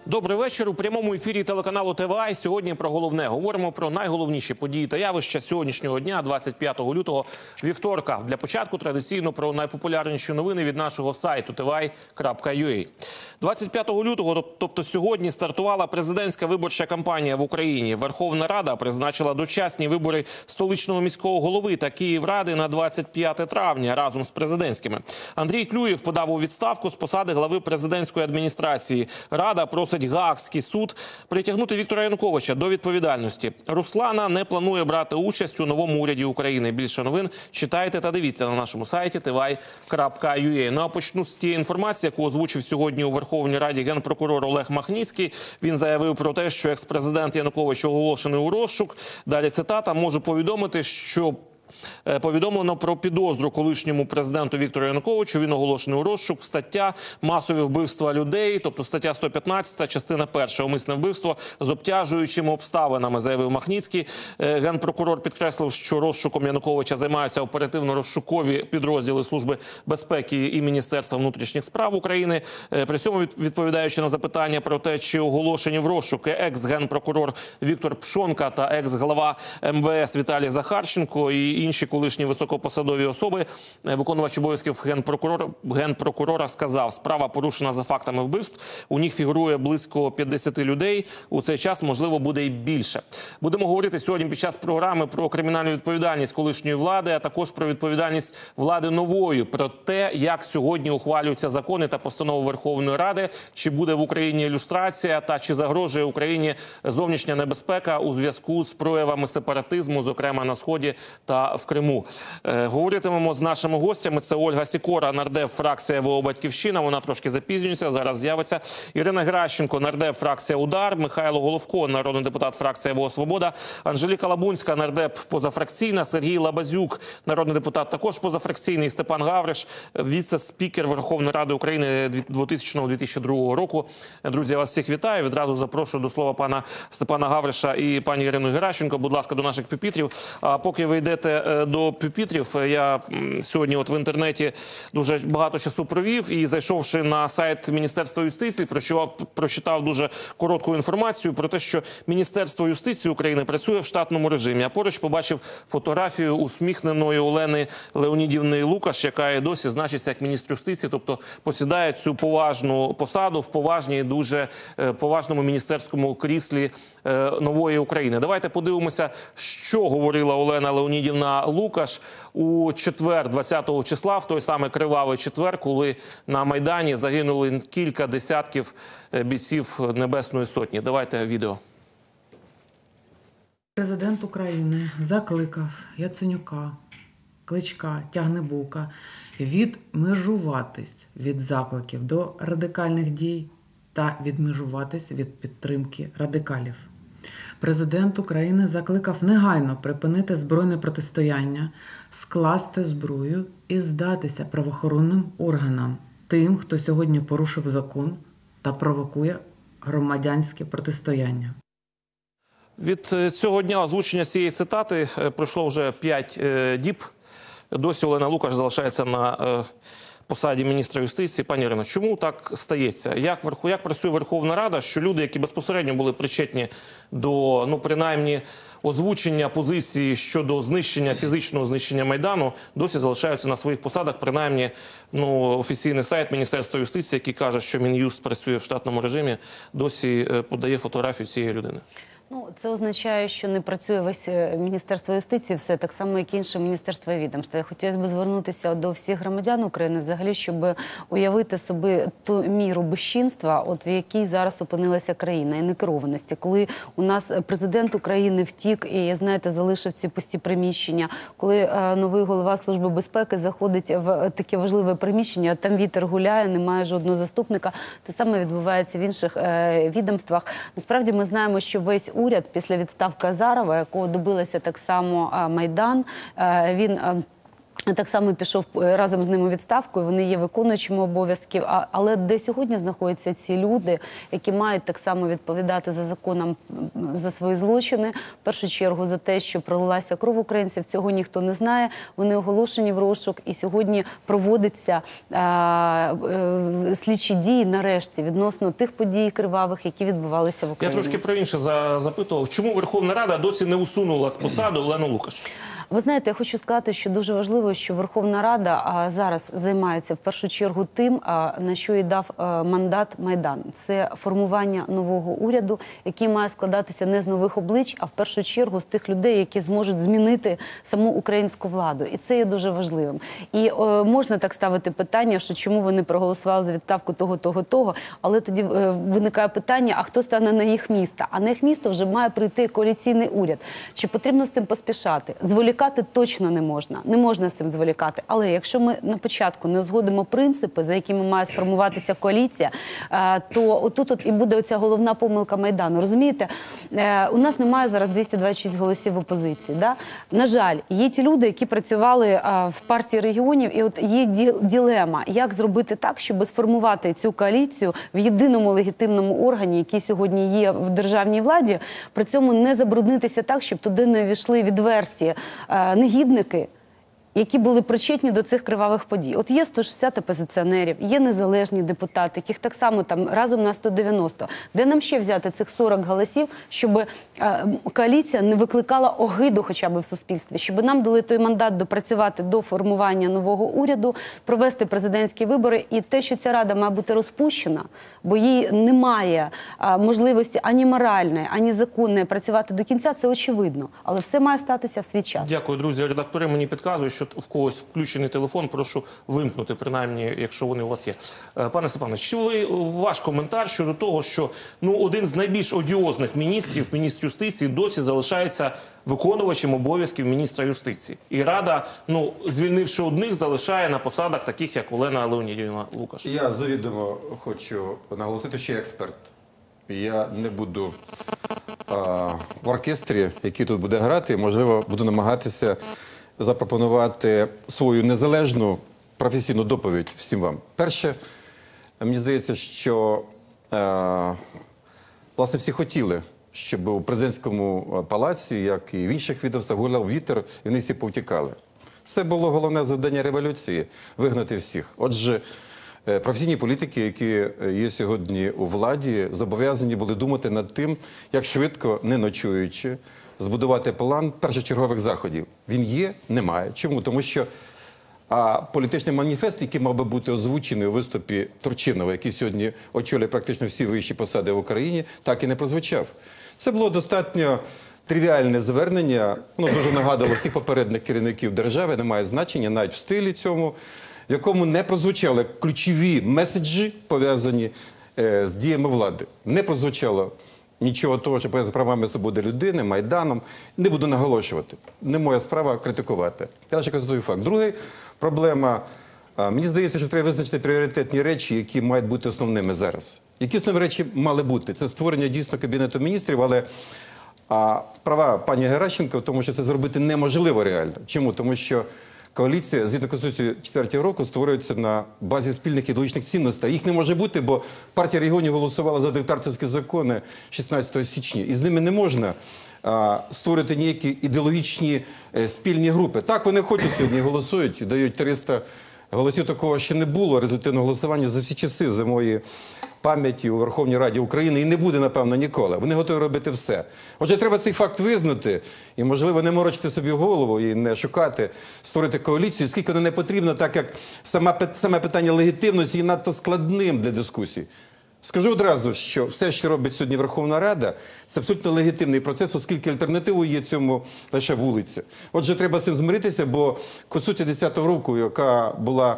Добрий вечір. У прямому ефірі телеканалу ТВА. Сьогодні про головне. Говоримо про найголовніші події та явища сьогоднішнього дня, 25 лютого, вівторка. Для початку традиційно про найпопулярніші новини від нашого сайту tva.ua. 25 лютого, тобто сьогодні, стартувала президентська виборча кампанія в Україні. Верховна Рада призначила дочасні вибори столичного міського голови та Київради на 25 травня разом з президентськими. Андрій Клюєв подав у відставку з посади глави президентської адміністрації. Рада просить Гаагський суд притягнути Віктора Януковича до відповідальності. Руслана не планує брати участь у новому уряді України. Більше новин читайте та дивіться на нашому сайті tva.ua. Ну а почну з тієї інформації, яку озвучив сьогодні у Верховній Раді генпрокурор Олег Махніцький. Він заявив про те, що екс-президент Янукович оголошений у розшук. Далі цитата: «Можу повідомити, що повідомлено про підозру колишньому президенту Віктору Януковичу. Він оголошений у розшук. Стаття «Масові вбивства людей», тобто стаття 115, частина 1, умисне вбивство з обтяжуючими обставинами», заявив Махніцький. Генпрокурор підкреслив, що розшуком Януковича займаються оперативно-розшукові підрозділи Служби безпеки і Міністерства внутрішніх справ України. При цьому, відповідаючи на запитання про те, чи оголошені в розшук екс-генпрокурор Віктор Пшонка та екс-глава МВС Віталій Захарченко і інші колишні високопосадові особи, виконувач обов'язків генпрокурора сказав: справа порушена за фактами вбивств, у них фігурує близько 50 людей, у цей час, можливо, буде і більше. Будемо говорити сьогодні під час програми про кримінальну відповідальність колишньої влади, а також про відповідальність влади нової, про те, як сьогодні ухвалюються закони та постанови Верховної Ради, чи буде в Україні ілюстрація та чи загрожує Україні зовнішня небезпека у зв'язку з проявами сепаратизму, зокрема на Сході та в Криму. Говоритимемо з нашими гостями. Це Ольга Сікора, нардеп, фракція ВО «Батьківщина». Вона трошки запізнюється, зараз з'явиться. Ірина Геращенко, нардеп, фракція «Удар». Михайло Головко, народний депутат, фракція ВО «Свобода». Анжеліка Лабунська, нардеп, позафракційна. Сергій Лабазюк, народний депутат, також позафракційний. Степан Гавриш, віце-спікер Верховної Ради України 2000-2002 року. Друзі, я вас всіх вітаю. Відразу запрошую до слова пана Степана Гавриша і пані Ірину Геращенко. Будь ласка, до наших пюпітрів. А поки ви йдете до пюпітрів, я сьогодні в інтернеті дуже багато часу провів і, зайшовши на сайт Міністерства юстиції, прочитав дуже коротку інформацію про те, що Міністерство юстиції України працює в штатному режимі. А поруч побачив фотографію усміхненої Олени Леонідівни Лукаш, яка і досі значиться як міністр юстиції, тобто посідає цю поважну посаду в поважній, дуже поважному міністерському кріслі нової України. Давайте подивимося, що говорила Олена Леонідівна Лукаш у четвер, 20 числа, в той самий кривавий четвер, коли на Майдані загинули кілька десятків бійців Небесної Сотні. Давайте відео. Президент України закликав Яценюка, Кличка, Тягнебока відмежуватись від закликів до радикальних дій та відмежуватись від підтримки радикалів. Президент України закликав негайно припинити збройне протистояння, скласти зброю і здатися правоохоронним органам, тим, хто сьогодні порушив закон та провокує громадянське протистояння. Від цього дня озвучення цієї цитати пройшло вже 5 діб. Досі Олена Лукаш залишається на посаді міністра юстиції. Пані Ірино, чому так стається? Як працює Верховна Рада, що люди, які безпосередньо були причетні до, принаймні, озвучення позиції щодо знищення, фізичного знищення Майдану, досі залишаються на своїх посадах? Принаймні, офіційний сайт Міністерства юстиції, який каже, що Мін'юст працює в штатному режимі, досі подає фотографію цієї людини. Це означає, що не працює весь Міністерство юстиції, все так само, як і інше міністерство і відомства. Я хотіла б звернутися до всіх громадян України, взагалі, щоб уявити собі ту міру безчинства, в якій зараз опинилася країна, і некерованості. Коли у нас президент України втік і, знаєте, залишив ці пусті приміщення, коли новий голова Служби безпеки заходить в таке важливе приміщення, там вітер гуляє, немає жодного заступника, те саме відбувається в інших відомствах. Насправді ми знаємо, що весь уряд після відставки Азарова, якого добилася так само Майдан, він Так само пішов разом з ними у відставку, і вони є виконуючими обов'язків. Але де сьогодні знаходяться ці люди, які мають так само відповідати за законом за свої злочини, в першу чергу за те, що пролилася кров українців, цього ніхто не знає. Вони оголошені в розшук, і сьогодні проводяться слідчі дії нарешті відносно тих подій кривавих, які відбувалися в Україні. Я трошки про інше запитував. Чому Верховна Рада досі не усунула з посади Олену Лукаш? Ви знаєте, я хочу сказати, що дуже важливо, що Верховна Рада зараз займається в першу чергу тим, на що їй дав мандат Майдан. Це формування нового уряду, який має складатися не з нових облич, а в першу чергу з тих людей, які зможуть змінити саму українську владу. І це є дуже важливим. І можна так ставити питання, що чому вони проголосували за відставку того, але тоді виникає питання, а хто стане на їх місце? А на їх місце вже має прийти коаліційний уряд. Чи потрібно з цим поспішати? Зволікати точно не можна. Не можна з цим зволікати. Але якщо ми на початку не узгодимо принципи, за якими має сформуватися коаліція, то отут і буде оця головна помилка Майдану. Розумієте? У нас немає зараз 226 голосів в опозиції. Да? На жаль, є ті люди, які працювали в партії регіонів, і от є дилема, як зробити так, щоб сформувати цю коаліцію в єдиному легітимному органі, який сьогодні є в державній владі, при цьому не забруднитися так, щоб туди не увійшли відверті негідники, які були причетні до цих кривавих подій. От є 160 опозиціонерів, є незалежні депутати, яких так само там разом на 190. Де нам ще взяти цих 40 голосів, щоб коаліція не викликала огиду хоча б в суспільстві, щоб нам дали той мандат допрацювати до формування нового уряду, провести президентські вибори. І те, що ця рада має бути розпущена, бо їй немає можливості ані моральної, ані законної працювати до кінця, це очевидно. Але все має статися в свій час. Дякую, друзі. Редактори мені підказують, що в когось включений телефон, прошу вимкнути, принаймні, якщо вони у вас є. Пане Степане, чи ваш коментар щодо того, що один з найбільш одіозних міністрів, міністр юстиції, досі залишається виконувачем обов'язків міністра юстиції. І Рада, звільнивши одних, залишає на посадах таких, як Олена Леонідівна Лукаш. Я завідомо хочу наголосити, що я експерт. Я не буду в оркестрі, який тут буде грати, можливо, буду намагатися запропонувати свою незалежну професійну доповідь всім вам. Перше, мені здається, що власне всі хотіли, щоб у президентському палаці, як і в інших відомствах, гуляв вітер, і вони всі повтікали. Це було головне завдання революції – вигнати всіх. Отже, професійні політики, які є сьогодні у владі, зобов'язані були думати над тим, як швидко, не ночуючи, збудувати план першочергових заходів. Він є? Немає. Чому? Тому що політичний маніфест, який мав би бути озвучений у виступі Турчинова, який сьогодні очолює практично всі вищі посади в Україні, так і не прозвучав. Це було достатньо тривіальне звернення, дуже нагадувало всіх попередніх керівників держави, немає значення, навіть в стилі цьому, в якому не прозвучали ключові меседжі, пов'язані з діями влади. Не прозвучало нічого того, що пов'язано з правами свободи людини, Майданом. Не буду наголошувати. Не моя справа критикувати. Я лише констатую факт. Друга проблема. Мені здається, що треба визначити пріоритетні речі, які мають бути основними зараз. Які основні речі мали бути? Це створення дійсно Кабінету міністрів, але права пані Геращенко в тому, що це зробити неможливо реально. Чому? Тому що коаліція, згідно Конституції 4-го року, створюється на базі спільних ідеологічних цінностей. Їх не може бути, бо партія регіонів голосувала за диктаторські закони 16 січня. І з ними не можна створити ніякі ідеологічні спільні групи. Так, вони хочуть сьогодні, голосують, дають 300 голосів, такого ще не було, результативного голосування за всі часи, за мої пам'яті у Верховній Раді України, і не буде, напевно, ніколи. Вони готові робити все. Отже, треба цей факт визнати і, можливо, не морочити собі голову і не шукати, створити коаліцію, скільки вона не потрібна, так як саме питання легітимності є надто складним для дискусій. Скажу одразу, що все, що робить сьогодні Верховна Рада, це абсолютно легітимний процес, оскільки альтернативою є цьому лише вулиця. Отже, треба з цим змиритися, бо Конституція 10-го року, яка була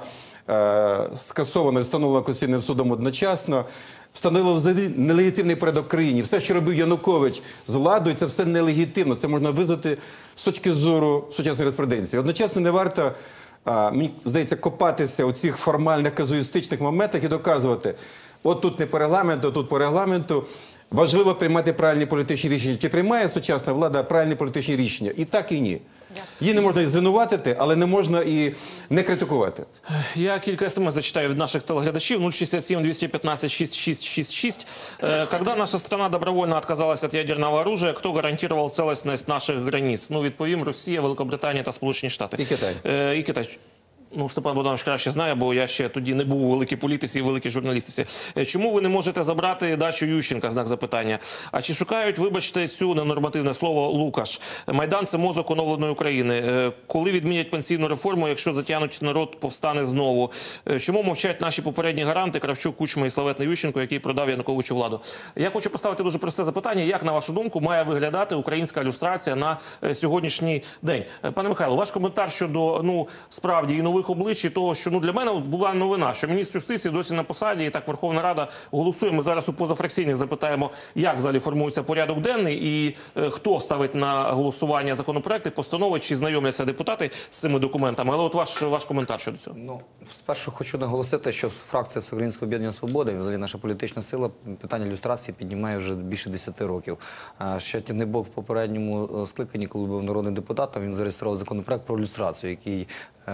скасована і встановлена Конституційним судом одночасно, встановила взагалі нелегітимний порядок в країні. Все, що робив Янукович з владою, це все нелегітимно. Це можна визнати з точки зору сучасної юриспруденції. Одночасно не варто, мені здається, копатися у цих формальних казуїстичних моментах і доказувати, от тут не по регламенту, тут по регламенту. Важливо приймати правильні політичні рішення. Чи приймає сучасна влада правильні політичні рішення? І так, і ні. Її не можна і звинуватити, але не можна і не критикувати. Я кілька смс зачитаю від наших телеглядачів. 067 215 6666. Когда наша страна добровольно отказалась от ядерного оружия, кто гарантировал целостность наших границ? Ну, відповім, Росія, Великобританія та Сполучені Штати. І Китай. І Китай. Ну, Степан Богданович краще знає, бо я ще тоді не був у великій політиці і великій журналістиці. Чому ви не можете забрати дачу Ющенка? Знак запитання. А чи шукають, вибачте, цю ненормативне слово Лукаш? Майдан – це мозок оновленої України. Коли відмінять пенсійну реформу, якщо затягнуть народ, повстане знову? Чому мовчать наші попередні гаранти Кравчук, Кучма і славетний Ющенко, який продав Януковичу владу? Я хочу поставити дуже просте запитання. Як, на вашу думку, має виглядати українська люстрація на сьогоднішній день? Пане Михайло, ваш коментар щодо, справді, і нових облич, і того, що для мене була новина, що міністр юстиції досі на посаді, і так Верховна Рада голосує. Ми зараз у позафракційних запитаємо, як взагалі формується порядок денний і хто ставить на голосування законопроекти, постанови, чи знайомляться депутати з цими документами. Але от ваш коментар щодо цього. Спершу хочу наголосити, що фракція Всеукраїнського об'єднання «Свобода», і взагалі наша політична сила, питання люстрації піднімає вже більше 10 років. Ще Тягнибок в попередньому скликанні, коли був народним депутатом, він зареєстрував законопроект про люстрацію, який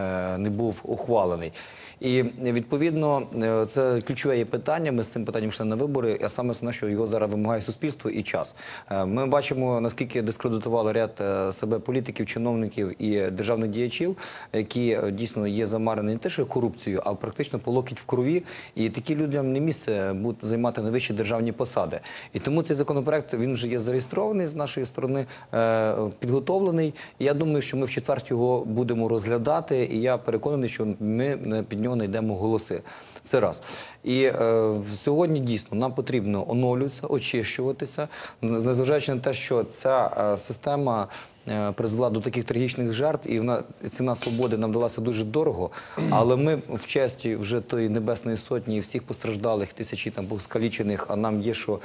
не був ухвалений. І, відповідно, це ключове є питання. Ми з цим питанням йшли на вибори, а саме основне, що його зараз вимагає суспільство і час. Ми бачимо, наскільки дискредитували ряд себе політиків, чиновників і державних діячів, які дійсно є замарені не те, що корупцією, а практично по локоть в крові. І такі людям не місце будуть займати найвищі державні посади. І тому цей законопроект, він вже є зареєстрований з нашої сторони, підготовлений. І я думаю, що ми в четвер його будемо розглядати. І я переконаний, що ми під нього знайдемо голоси. Це раз. І сьогодні дійсно нам потрібно оновлюватися, очищуватися, незважаючи на те, що ця система призвела до таких трагічних жертв, і ціна свободи нам далася дуже дорого, але ми в честі вже тої Небесної Сотні і всіх постраждалих, тисячі там скалічених, а нам є що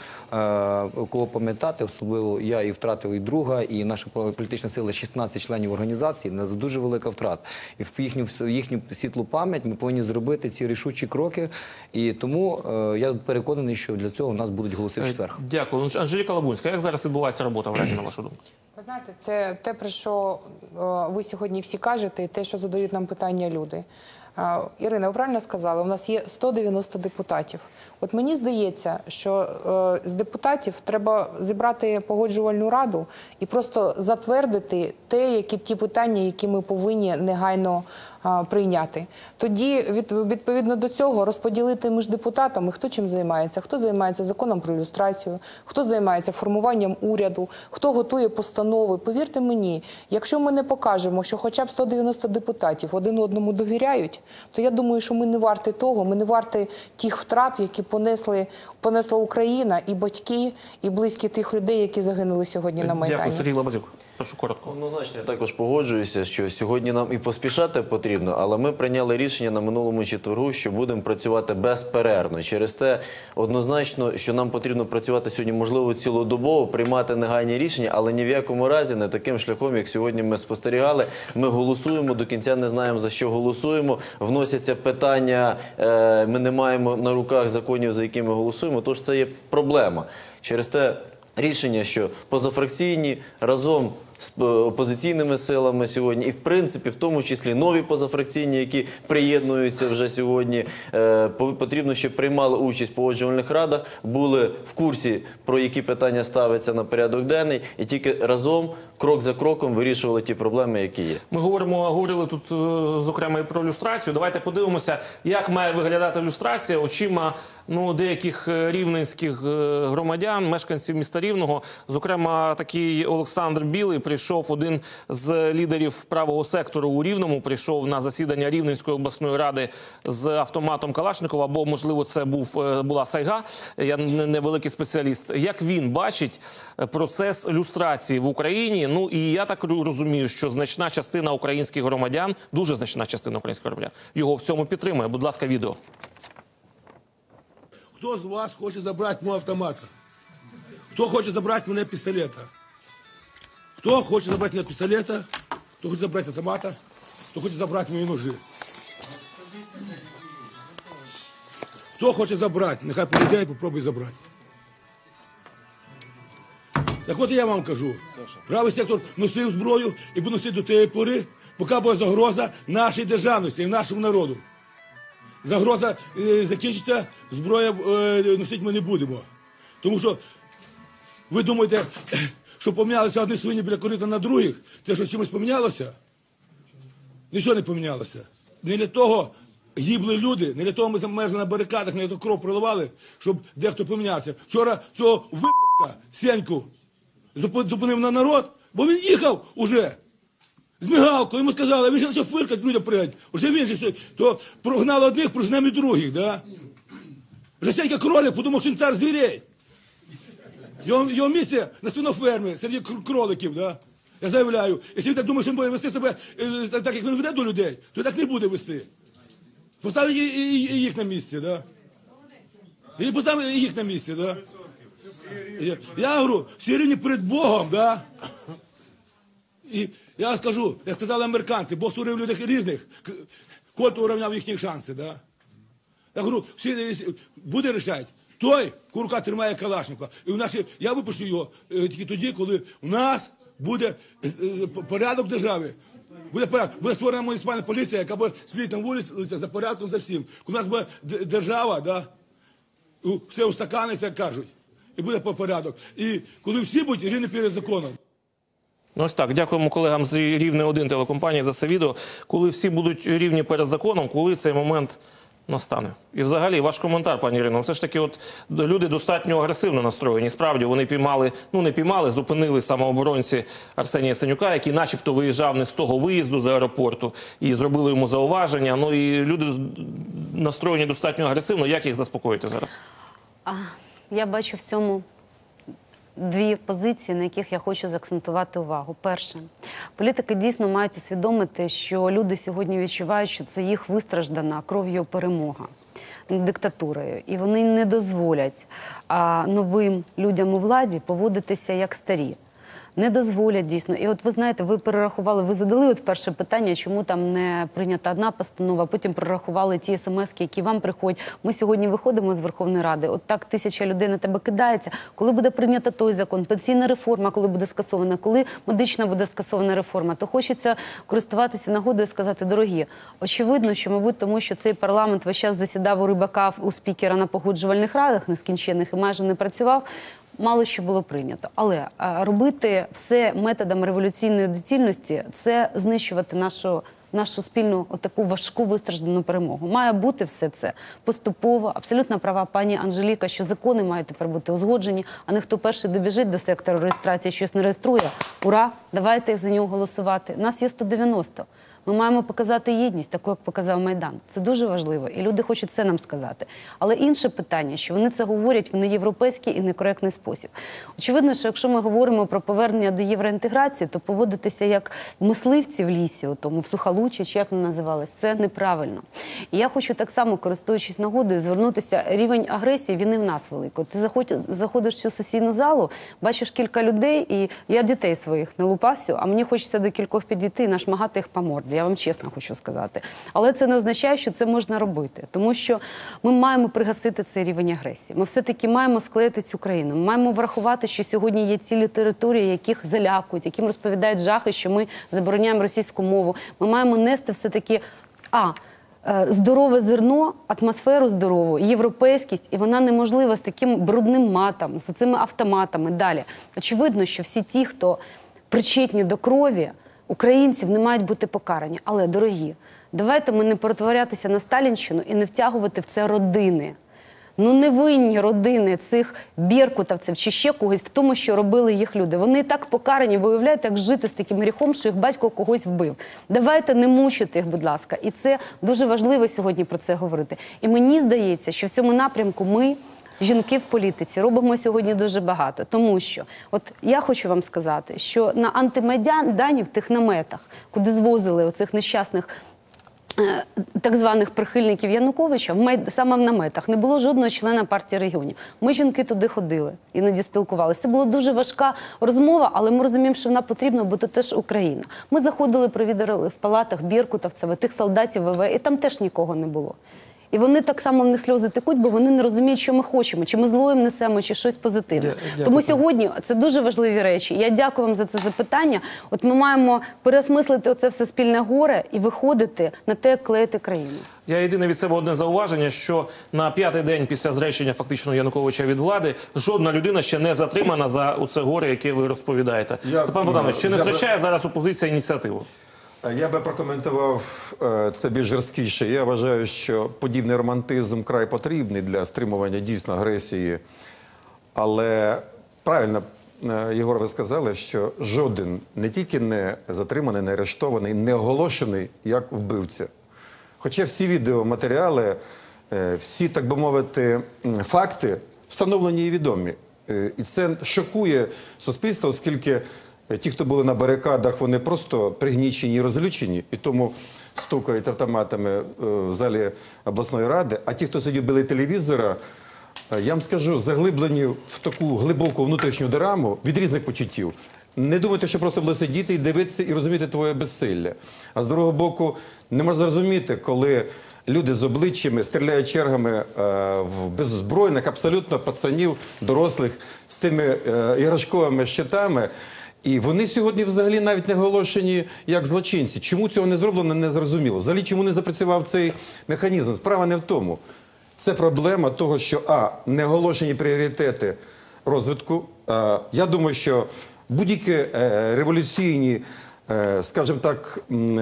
кого пам'ятати, особливо я і втратив і друга, і наша політична сила 16 членів організації, у нас дуже велика втрата. І в їхню світлу пам'ять ми повинні зробити ці рішучі кроки, і тому я переконаний, що для цього у нас будуть голоси в четвер. Дякую. Анжеліка Лабунська, як зараз відбувається робота в Раді, на вашу думку? Ви знаєте, це те, про що ви сьогодні всі кажете, і те, що задають нам питання люди. Ірина, ви правильно сказали, у нас є 190 депутатів. От мені здається, що з депутатів треба зібрати погоджувальну раду і просто затвердити ті питання, які ми повинні негайно прийняти. Тоді, відповідно до цього, розподілити між депутатами, хто чим займається. Хто займається законом про люстрацію, хто займається формуванням уряду, хто готує постанови. Повірте мені, якщо ми не покажемо, що хоча б 190 депутатів один одному довіряють, то я думаю, що ми не варті того, ми не варті тих втрат, які понесла Україна, і батьки, і близькі тих людей, які загинули сьогодні на Майдані. Дякую, Сергій Лабазюк. Прошу коротко. Однозначно, я також погоджуюся, що сьогодні нам і поспішати потрібно, але ми прийняли рішення на минулому четвергу, що будемо працювати безперервно. Через те однозначно, що нам потрібно працювати сьогодні, можливо, цілодобово, приймати негайні рішення, але ні в якому разі не таким шляхом, як сьогодні ми спостерігали. Ми голосуємо, до кінця не знаємо, за що голосуємо, вносяться питання, ми не маємо на руках законів, за які ми голосуємо, тож це є проблема. Через те рішення, що позафракційні разом з опозиційними силами сьогодні, і в принципі, в тому числі нові позафракційні, які приєднуються вже сьогодні, потрібно, щоб приймали участь в погоджувальних радах, були в курсі, про які питання ставляться на порядок денний, і тільки разом, крок за кроком, вирішували ті проблеми, які є. Ми говорили тут, зокрема, і про люстрацію. Давайте подивимося, як має виглядати люстрація очима деяких рівненських громадян, мешканців міста Рівного. Зокрема, такий Олександр Білий прийшов, один з лідерів правого сектору у Рівному, прийшов на засідання Рівненської обласної ради з автоматом Калашникова, або, можливо, це була сайга, я не великий спеціаліст. Як він бачить процес люстрації в Україні? Ну, і я так розумію, що значна частина українських громадян, дуже значна частина українських громадян, його в цьому підтримує. Будь ласка, відео. Хто з вас хоче забрати мого автомата? Хто хоче забрати мене пістолета? Хто хоче забрати мене пістолета? Хто хоче забрати автомата? Хто хоче забрати мої ножи? Хто хоче забрати? Нехай по людей попробуй забрати. Так от я вам кажу, правий сектор носив зброю і буде носити до тієї пори, поки буде загроза нашій державності і нашому народу. Загроза закінчиться, зброя носити ми не будемо. Тому що ви думаєте, що помінялися одні свині біля корита на других, це що чимось помінялося? Нічого не помінялося. Не для того гибли люди, не для того ми замерзли на барикадах, не для того кров проливали, щоб дехто помінявся. Вчора цього виб***ка, Сеньку, зупинив на народ, бо він їхав уже з мигалкою, йому сказали, він ще почав фиркати, людям пригать. Уже він же все, то прогнали одних, прожнемо і других, да? Вже Сенька кролик, подумав, що він цар звірей. Його місце на свинофермі, серед кроликів, да? Я заявляю, якщо він так думає, що він буде вести себе так, як він веде до людей, то так не буде вести. Поставить і їх на місце, да? І поставить і їх на місце, да? Я говорю, всі рівні перед Богом, да? І я скажу, як сказали американці, Бог створив людей різних, кольт урівняв їхні шанси, да? Я говорю, всі буде рішати той, кого рука тримає Калашникова. І я випишу його тільки тоді, коли у нас буде порядок в державі. Буде створена муніципальна поліція, яка буде слідити на вулицях за порядком, за всім. У нас буде держава, да, все устаканиться, як кажуть, і буде порядок. І коли всі будуть рівні перед законом. Ну, ось так, дякуємо колегам з Рівне-1 телекомпанії за це відео. Коли всі будуть рівні перед законом, коли цей момент настане. І взагалі, ваш коментар, пані Ірино, все ж таки, от люди достатньо агресивно настроєні. Справді, вони зупинили самооборонці Арсенія Яценюка, який начебто виїжджав не з того виїзду з аеропорту, і зробили йому зауваження. Ну і люди настроєні достатньо агресивно. Як їх заспокоїти зараз? Я бачу в цьому дві позиції, на яких я хочу заакцентувати увагу. Перше, політики дійсно мають усвідомити, що люди сьогодні відчувають, що це їх вистраждана кров'ю перемога над диктатурою. І вони не дозволять новим людям у владі поводитися як старі. Не дозволять дійсно. І от ви знаєте, ви перерахували, ви задали от перше питання, чому там не прийнята одна постанова, потім перерахували ті смс-ки, які вам приходять. Ми сьогодні виходимо з Верховної Ради, от так 1000 людей на тебе кидається. Коли буде прийнята той закон, пенсійна реформа, коли буде скасована, коли медична буде скасована реформа, то хочеться користуватися нагодою і сказати, дорогі, очевидно, що, мабуть, тому що цей парламент весь час засідав у Рибака, у спікера на погоджувальних радах нескінченних і майже не працював, мало що було прийнято. Але робити все методом революційної доцільності – це знищувати нашу спільну таку важку вистраждану перемогу. Має бути все це поступово. Абсолютно права пані Анжеліка, що закони мають тепер бути узгоджені, а не хто перший добіжить до сектору реєстрації, щось не реєструє. Ура! Давайте за нього голосувати. Нас є 190. Ми маємо показати єдність, таку, як показав Майдан. Це дуже важливо, і люди хочуть це нам сказати. Але інше питання, що вони це говорять в неєвропейський і некоректний спосіб. Очевидно, що якщо ми говоримо про повернення до євроінтеграції, то поводитися як мисливці в лісі, в Сухолуччі, чи як вони називались, це неправильно. І я хочу так само, користуючись нагодою, звернутися, рівень агресії, він і в нас великий. Ти заходиш в цю сесійну залу, бачиш кілька людей, і я дітей своїх не лупасю, а мені хочеться до кількох підійти і нашмагати їх по морді. Я вам чесно хочу сказати. Але це не означає, що це можна робити. Тому що ми маємо пригасити цей рівень агресії. Ми все-таки маємо склеїти цю країну. Ми маємо врахувати, що сьогодні є цілі території, яких залякують, яким розповідають жахи, що ми забороняємо російську мову. Ми маємо нести все-таки здорове зерно, атмосферу здорову, європейськість, і вона неможлива з таким брудним матом, з цими автоматами. Далі. Очевидно, що всі ті, хто причетні до крові, українців, не мають бути покарані. Але, дорогі, давайте ми не перетворятися на Сталінщину і не втягувати в це родини. Ну, не винні родини цих беркутовців чи ще когось в тому, що робили їх люди. Вони і так покарані, ви уявляєте, як жити з таким гріхом, що їх батько когось вбив. Давайте не мучити їх, будь ласка. І це дуже важливо сьогодні про це говорити. І мені здається, що в цьому напрямку ми, жінки в політиці, робимо сьогодні дуже багато. Тому що, от я хочу вам сказати, що на антимайдані в тих наметах, куди звозили оцих нещасних так званих прихильників Януковича, саме в наметах не було жодного члена партії регіонів. Ми, жінки, туди ходили, іноді спілкувалися. Це була дуже важка розмова, але ми розуміємо, що вона потрібна, бо це теж Україна. Ми заходили, провідали в палатах беркутовців, тих солдатів ВВ, і там теж нікого не було. І вони так само, в них сльози текуть, бо вони не розуміють, що ми хочемо, чи ми зло їм несемо, чи щось позитивне. Тому сьогодні це дуже важливі речі. Я дякую вам за це запитання. От ми маємо переосмислити оце все спільне горе і виходити на те, як клеїти країну. Я єдине від себе одне зауваження, що на 5-й день після зречення фактично Януковича від влади жодна людина ще не затримана за оце горе, яке ви розповідаєте. Степан Богданович, чи не втрачає зараз опозиція ініціативу? Я би прокоментував це більш жорсткіше. Я вважаю, що подібний романтизм край потрібний для стримування дійсно агресії. Але правильно, Єгор, ви сказали, що жоден не тільки не затриманий, не арештований, не оголошений як вбивця. Хоча всі відеоматеріали, всі, так би мовити, факти встановлені і відомі. І це шокує суспільство, оскільки ті, хто були на барикадах, вони просто пригнічені і розлючені, і тому стукають автоматами в залі обласної ради. А ті, хто сидів біля телевізора, я вам скажу, заглиблені в таку глибоку внутрішню драму від різних почуттів. Не думайте, що просто було сидіти і дивитися і розуміти твоє безсилля. А з другого боку, не можна зрозуміти, коли люди з обличчями стріляють чергами в беззбройних абсолютно пацанів, дорослих, з тими іграшковими щитами. І вони сьогодні взагалі навіть не оголошені як злочинці. Чому цього не зроблено, не зрозуміло. Взагалі, чому не запрацював цей механізм? Справа не в тому. Це проблема того, що, не оголошені пріоритети розвитку. Я думаю, що будь-які революційні, скажімо так,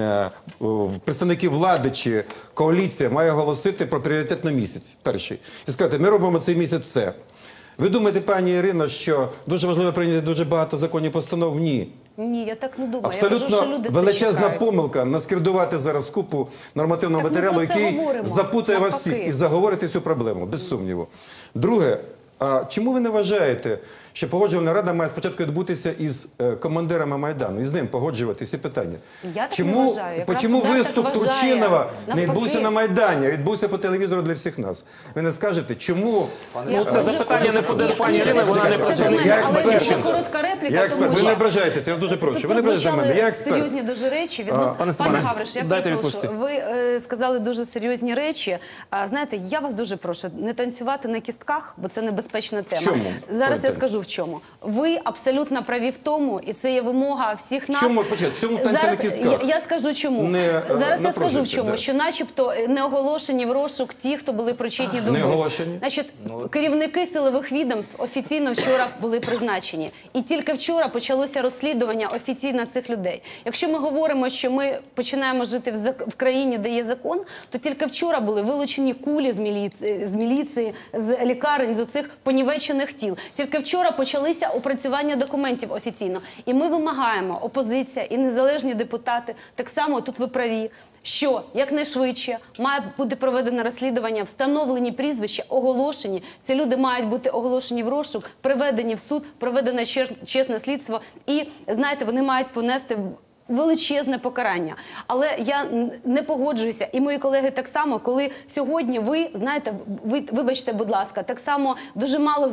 представники влади чи коаліція має оголосити про пріоритет на місяць, перший. І сказати, ми робимо цей місяць це. Ви думаєте, пані Ірино, що дуже важливо прийняти дуже багато законів, постанов? Ні. Ні, я так не думаю. Абсолютно я кажу, що люди величезна це помилка наскердувати зараз купу нормативного Так ми матеріалу, про це який говоримо, запутає вас навпаки. всіх і заговорити цю проблему, без сумніву. Друге, а чому ви не вважаєте, що Погоджувальна рада має спочатку відбутися із командирами Майдану, і з ним погоджувати всі питання? Я так не вважаю. Якраз Чому Удар виступ так вважає. Турчинова не Навпаки. відбувся на Майдані, а відбувся по телевізору для всіх нас? Ви не скажете, чому? Ну, це запитання не подає пані Ірина, вона не представник. Я Але експерт. дуже коротка репліка, Я експерт. тому Ви не що ображаєтеся, я дуже прошу. тут Ви не ображаєте мене, я прозвучали експерт. серйозні дуже речі. Відносно... Пане Степане, Пане Гавриш, я дайте прошу. відповісти. Ви сказали дуже серйозні речі. Знаєте, я вас дуже прошу не танцювати на кістках, бо це небезпечна тема. чому Зараз той я скажу в чому. Ви абсолютно праві в тому, і це є вимога всіх нас. Чому? Почекайте, чому танці Зараз на кістках? Я скажу чому. Не, Зараз я скажу в напружуйте, чому. да. Що начебто не оголошені в розшук ті, хто були причетні до Не вбивств. оголошені? Значить, керівники силових відомств офіційно вчора були призначені. І тільки вчора почалося розслідування офіційно цих людей. Якщо ми говоримо, що ми починаємо жити в країні, де є закон, то тільки вчора були вилучені кулі з міліції, з лікарень, з оцих понівечених тіл. Тільки вчора почалися опрацювання документів офіційно. І ми вимагаємо, опозиція і незалежні депутати, так само тут ви праві, що якнайшвидше має бути проведено розслідування, встановлені прізвища, оголошені. Ці люди мають бути оголошені в розшук, приведені в суд, проведено чесне слідство. І, знаєте, вони мають понести величезне покарання. Але я не погоджуюся, і мої колеги так само, коли сьогодні ви, знаєте, вибачте, будь ласка, так само дуже мало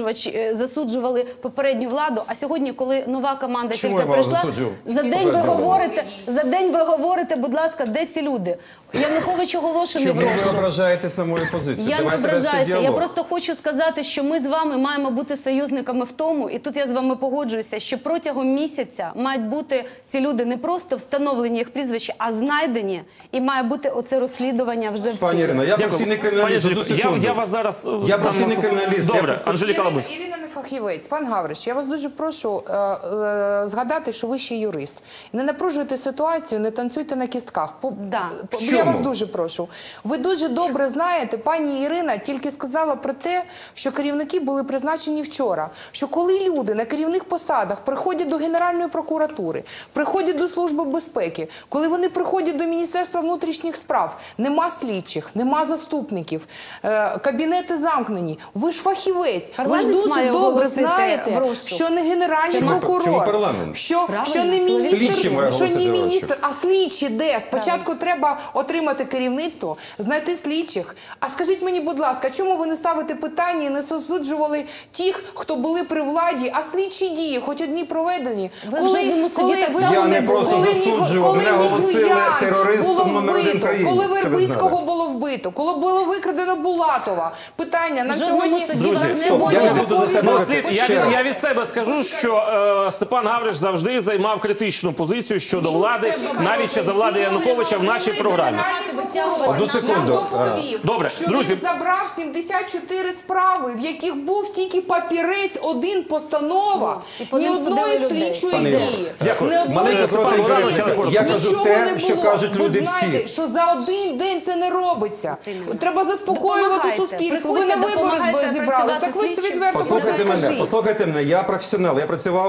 засуджували попередню владу, а сьогодні, коли нова команда Чому тільки я мало прийшла, засуджував? за день ви говорите, будь ласка, де ці люди? Янукович оголошений в Чому ви розшук. ображаєтесь на мою позицію? Я не Давайте вести ображаюся, я діалог. просто хочу сказати, що ми з вами маємо бути союзниками в тому, і тут я з вами погоджуюся, що протягом місяця мають бути ці люди не просто встановлені їх прізвища, а знайдені, і має бути оце розслідування вже в Пані суді. Ірино, я професійний криміналіст, одну секунду. Я вас зараз... Я професійний криміналіст. Добре, Анжеліка Лабусь. Ірина не фахівець. Пан Гавриш, я вас дуже прошу згадати, що ви ще юрист. Не напружуйте ситуацію, не танцюйте на кістках. Да. Я вас дуже прошу. Ви дуже добре знаєте, пані Ірина тільки сказала про те, що керівники були призначені вчора. Що коли люди на керівних посадах приходять до Генеральної прокуратури, приходять до Служби безпеки, коли вони приходять до Міністерства внутрішніх справ, нема слідчих, нема заступників, кабінети замкнені. Ви ж фахівець, ви ж Парламент дуже має добре оголосити знаєте, в розшук. що не генеральний Чому прокурор, парламент? що Правильно, не міністр, слідчі мають що не оголосити міністр, розшук. а слідчі де? Спочатку треба отримати керівництво, знайти слідчих. А скажіть мені, будь ласка, чому ви не ставите питання і не засуджували тих, хто були при владі, а слідчі дії, хоч одні проведені? Ви вже в одному суді так само Я не просто засуджував, мене оголосили терористом номер один країни, коли щоб ви Вербицького знали. було вбито, коли було викрадено Булатова. Питання на В жодному сьогодні... суді Друзі, вас не стоп, буде. я не буду за себе Ну, говорити. слід, Ще раз. я від себе скажу, що Степан Гавриш завжди займав критичну позицію щодо влади, навіть ще за влади Януковича в нашій програмі. Одну секунду. Добре, що друзі. він забрав 74 справи, в яких був тільки папірець, один постанова, І по ні ним одної судили людей. слідчої Пане Ігор, дії. Дякую. Ні одної Маленька Степан коротенька Богданович, репліка. але Я коротко. кажу Нічого те, не що було. кажуть Ви люди знаєте, всі. що за один день це не робиться. Треба заспокоювати Допомагайте. суспільство. Ви на Приходьте, вибори допомагайте зібрались. Так ви це працювати відверто про це Послухайте скажіть. мене, я професіонал,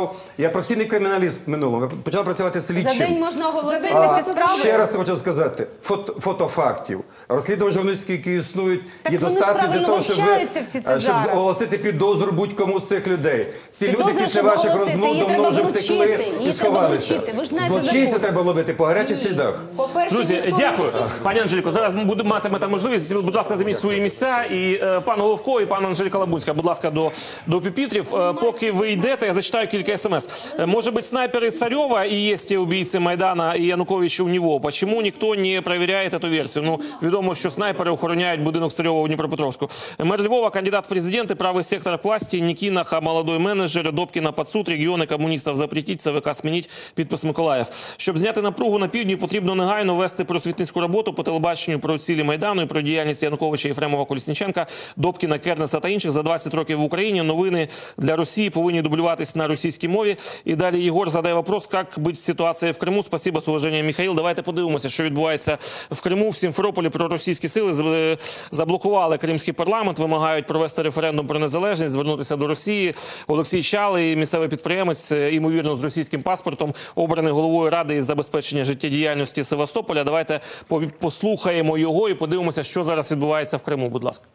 я професійний криміналіст в минулому, я почав працювати За день слідчим. можна оголосити А, ці справи. Ще раз я хочу сказати, фотофактів, розслідувань журналістських, які існують, Так є вони ж достатньо для правильно того, щоб вивчаються всі це щоб зараз. оголосити підозру будь-кому з цих людей. Ці люди Підозру, після щоб ваших оголосити, розмов її давно треба вже вручити, втекли її і треба сховалися. вручити. Ви ж знаєте Злочинця закон. треба ловити по гарячих слідах. По-перше, Друзі, ніхто не дякую. вчить. Пані Анжеліко, зараз ми будемо матимете можливість. Будь ласка, займіть свої місця. І пан Головко, і пан Анжеліка Лабунська, будь ласка, до піпітрів. Поки ви йдете, я зачитаю кілька смс. Может быть, снайперы Царева и есть те убийцы Майдана и Януковича у него? Почему никто не проверяет эту версию? Ну, відомо, що снайпери охороняють будинок Царьова у Дніпропетровську. Мэр Львова, кандидат в президенты, правый сектор к власти, Никинаха, молодой менеджер, Добкіна под суд, регіони комуністів запретіть, ЦВК змініть, підпис Миколаїв. Щоб зняти напругу на півдні, потрібно негайно вести просвітницьку роботу по телебаченню про цілі Майдану і про діяльність Януковича, Єфремова, Колісніченка, Добкіна, Кернеса та інших за 20 років в Україні. Новини для Росії повинні дублюватись на російській мові. І далі Єгор задає вопрос, як бути з ситуацією в Криму. Спасибо, з уваженням, Михаїл. Давайте подивимося, що відбувається в Криму. В Сімферополі проросійські сили заблокували кримський парламент, вимагають провести референдум про незалежність, звернутися до Росії. Олексій Чалий, місцевий підприємець, ймовірно, з російським паспортом, обраний головою Ради із забезпечення життєдіяльності Севастополя. Давайте послухаємо його і подивимося, що зараз відбувається в Криму. Будь ласка.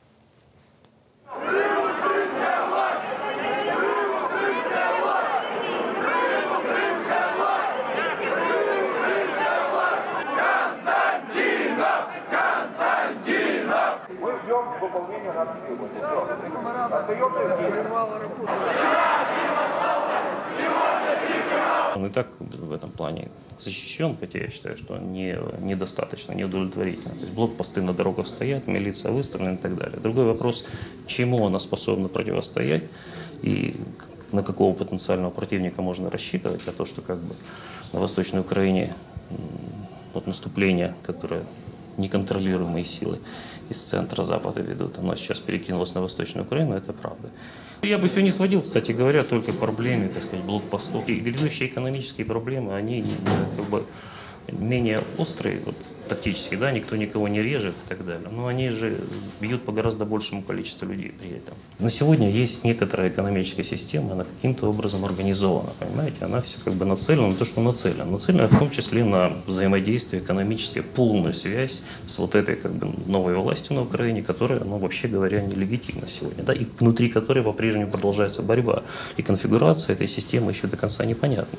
Мы ждем выполнения наших требований. Он и так в этом плане защищен, хотя я считаю, что недостаточно, неудовлетворительно. То есть блокпосты на дорогах стоят, милиция выстроена и так далее. Другой вопрос, чему она способна противостоять и на какого потенциального противника можно рассчитывать, а то, что как бы на Восточной Украине вот наступление, которое неконтролируемые силы из центра Запада ведут, оно сейчас перекинулось на Восточную Украину, это правда. Я бы все не сводил, кстати говоря, только к проблеме, так сказать, блокпостов. И грядущие экономические проблемы, они как бы менее острые, вот, тактически, да, никто никого не режет и так далее, но они же бьют по гораздо большему количеству людей при этом. На сегодня есть некоторая экономическая система, она каким-то образом организована, понимаете, она все как бы нацелена на то, что нацелена. Нацелена в том числе на взаимодействие экономическое, полную связь с вот этой как бы новой властью на Украине, которая, ну, вообще говоря, нелегитимна сегодня, да, и внутри которой по-прежнему продолжается борьба. И конфигурация этой системы еще до конца непонятна.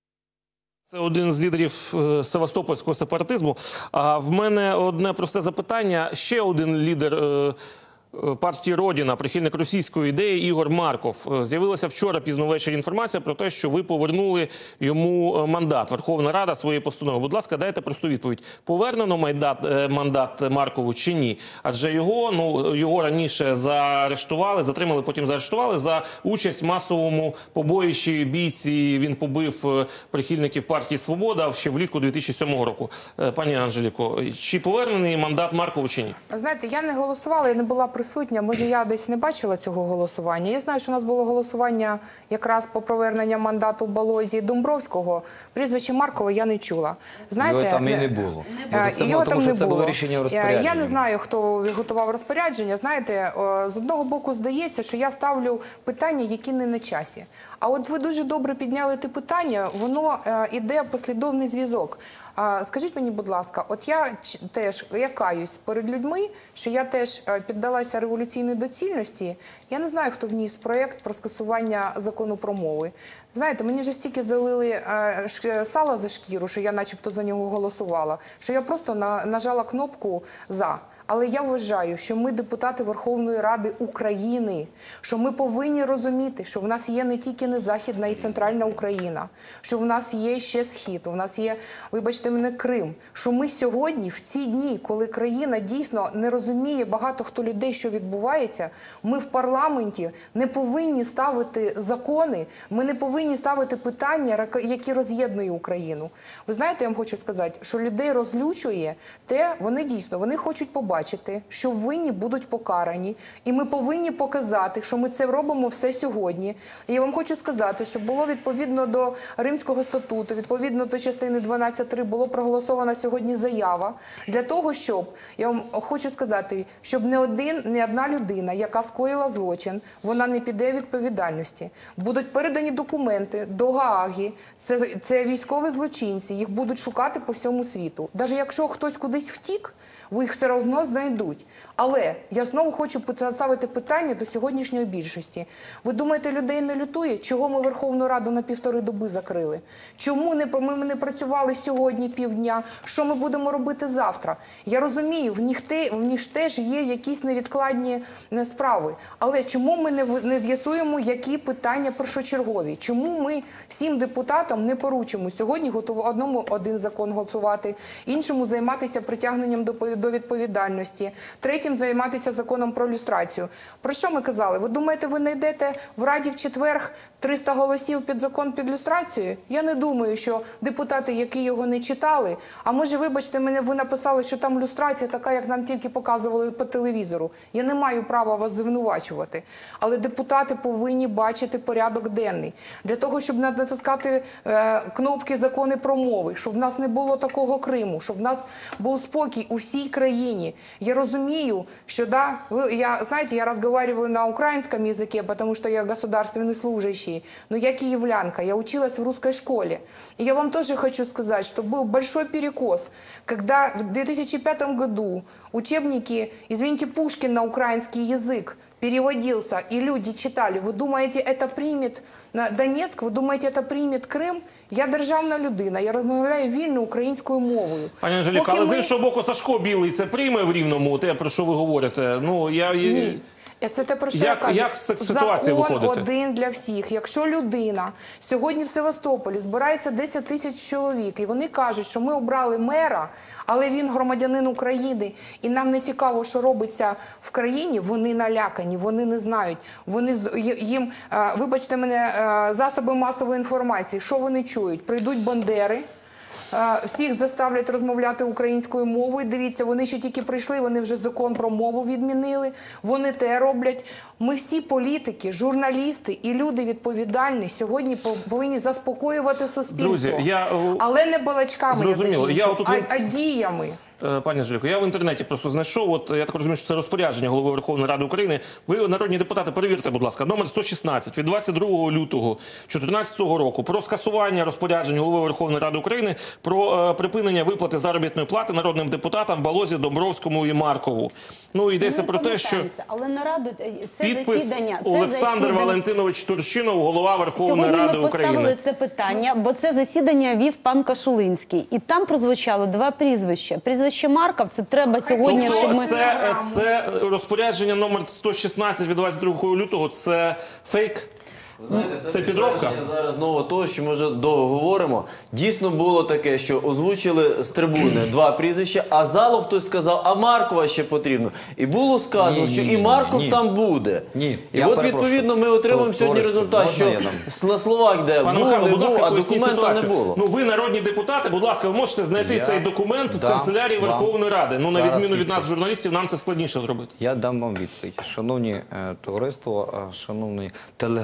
Це один з лідерів севастопольського сепаратизму. А в мене одне просте запитання. Ще один лідер партії «Родіна», прихильник російської ідеї Ігор Марков. З'явилася вчора пізно ввечері інформація про те, що ви повернули йому мандат. Верховна Рада своєю постановою. Будь ласка, дайте просту відповідь. Повернено мандат Маркову чи ні? Адже його раніше затримали, потім заарештували за участь в масовому побоїщі бійці. Він побив прихильників партії «Свобода» ще влітку 2007 року. Пані Анжеліко, чи повернений мандат Маркову чи ні? Знаєте, я не голосувала, я не була присутня. Може, я десь не бачила цього голосування. Я знаю, що у нас було голосування якраз по повернення мандату Балозі Домбровського. Прізвище Маркова я не чула. Знаєте, Його там і не було. Його там не це було було. рішення розпорядження. Я не знаю, хто готував розпорядження. Знаєте, з одного боку здається, що я ставлю питання, які не на часі. А от ви дуже добре підняли те питання, воно іде послідовний зв'язок. Скажіть мені, будь ласка, от я теж каюсь перед людьми, що я теж піддалася революційній доцільності. Я не знаю, хто вніс проєкт про скасування закону про мови. Знаєте, мені вже стільки залили сала за шкіру, що я начебто за нього голосувала, що я просто нажала кнопку «За». Але я вважаю, що ми, депутати Верховної Ради України, що ми повинні розуміти, що в нас є не тільки не Західна і Центральна Україна, що в нас є ще Схід, у нас є, вибачте мене, Крим, що ми сьогодні, в ці дні, коли країна дійсно не розуміє багато хто людей, що відбувається, ми в парламенті не повинні ставити закони, ми не повинні ставити питання, які роз'єднують Україну. Ви знаєте, я вам хочу сказати, що людей розлючує те, вони дійсно, вони хочуть побачити, що винні будуть покарані, і ми повинні показати, що ми це робимо все сьогодні. І я вам хочу сказати, що було відповідно до Римського статуту, відповідно до частини 12.3 було проголосована сьогодні заява для того, щоб, я вам хочу сказати, щоб не одна людина, яка скоїла злочин, вона не піде відповідальності. Будуть передані документи до Гааги, це військові злочинці, їх будуть шукати по всьому світу. Навіть якщо хтось кудись втік, ви їх все одно знайдуть. Але я знову хочу поставити питання до сьогоднішньої більшості. Ви думаєте, людей не лютує? Чого ми Верховну Раду на 1,5 доби закрили? Чому ми не працювали сьогодні півдня? Що ми будемо робити завтра? Я розумію, в них теж є якісь невідкладні справи. Але чому ми не з'ясуємо, які питання першочергові? Чому ми всім депутатам не поручимо сьогодні одному один закон голосувати, іншому займатися притягненням до відповідальності, третім займатися законом про люстрацію. Про що ми казали? Ви думаєте, ви знайдете в Раді в четвер 300 голосів під закон під люстрацію? Я не думаю, що депутати, які його не читали, а може, вибачте мене, ви написали, що там люстрація така, як нам тільки показували по телевізору. Я не маю права вас звинувачувати. Але депутати повинні бачити порядок денний. Для того, щоб натискати кнопки закони про мови, щоб в нас не було такого Криму, щоб в нас був спокій у всій країні. Я розумію, что да, знаете, я разговариваю на украинском языке, потому что я государственный служащий, но я киевлянка, я училась в русской школе. И я вам тоже хочу сказать, что был большой перекос, когда в 2005 году учебники, извините, Пушкин на украинский язык переводился, и люди читали. Вы думаете, это примет Донецк? Вы думаете, это примет Крим? Я державна людина, я розмовляю вільно українською мовою. Пані Анжеліка, але з іншого боку, Сашко Білий це прийме в Рівному, те, про що ви говорите? Ну, Ні. Це те, про що я кажу. Як з ситуації Закон виходити? один для всіх. Якщо людина сьогодні в Севастополі збирається 10 тисяч чоловік, і вони кажуть, що ми обрали мера, але він громадянин України, і нам не цікаво, що робиться в країні, вони налякані, вони не знають. Їм, вибачте мене, засоби масової інформації, що вони чують? Прийдуть бандери, всіх заставлять розмовляти українською мовою. Дивіться, вони ще тільки прийшли, вони вже закон про мову відмінили. Вони те роблять. Ми всі політики, журналісти і люди відповідальні сьогодні повинні заспокоювати суспільство. Друзі, але не балачками, зрозуміло. я закінчу, а діями. Пані Анжеліко, я в інтернеті просто знайшов, от я так розумію, що це розпорядження Голови Верховної Ради України. Ви, народні депутати, перевірте, будь ласка, номер 116 від 22 лютого 2014 року про скасування розпоряджень Голови Верховної Ради України про припинення виплати заробітної плати народним депутатам Балозі, Домбровському і Маркову. Ну, йдеться про те, що але нараду це підпис засідання, Олександр Валентинович Турчинов, Голова Верховної Ради України. Сьогодні ми поставили це питання, бо це засідання вів пан Кашулинський. І там прозвучало два прізвища. Прізвище Марков, це треба сьогодні, тобто, щоб ми... це розпорядження номер 116 від 22 лютого, це фейк? Знаєте, це підробка? Зараз знову того, що ми вже довго говоримо. Дійсно було таке, що озвучили з трибуни два прізвища, а залу хтось сказав, а Маркова ще потрібно. І було сказано, що і Марков там буде. І от відповідно ми отримуємо сьогодні результат, що на словах де був, не був, а документу не було. Ну ви, народні депутати, будь ласка, ви можете знайти цей документ в канцелярії Верховної Ради. Ну, на відміну від нас, журналістів, нам це складніше зробити. Я дам вам відповідь. Шановні товариство, шановні телеглядачі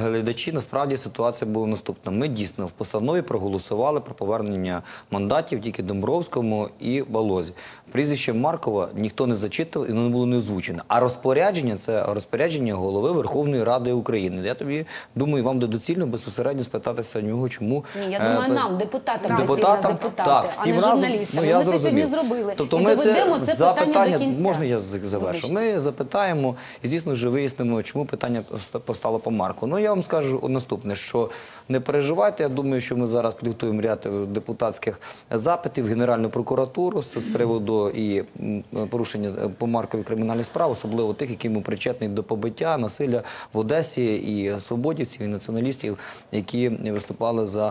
глядачі, насправді ситуація була наступна. Ми дійсно в постанові проголосували про повернення мандатів тільки Домбровському і Балозі. Прізвище Маркова ніхто не зачитав і воно було не озвучено. А розпорядження – це розпорядження голови Верховної Ради України. Я тобі думаю, вам доцільно безпосередньо спитатися в нього, чому... Ні, я думаю, нам, депутатам, депутатам, запитати, так, а всім не разом. журналістам. Ну, я Ми це зрозумів. сьогодні зробили. Тобто І ми доведемо це питання до кінця. Можна я завершу? Ми запитаємо і, звісно ж, вияснимо, чому питання постало по Марку. Ну, я вам скажу наступне, що не переживайте, я думаю, що ми зараз підготуємо ряд депутатських запитів в Генеральну прокуратуру з приводу і порушення по Маркові кримінальних справ, особливо тих, які йому причетні до побиття, насилля в Одесі і свободівців, і націоналістів, які виступали за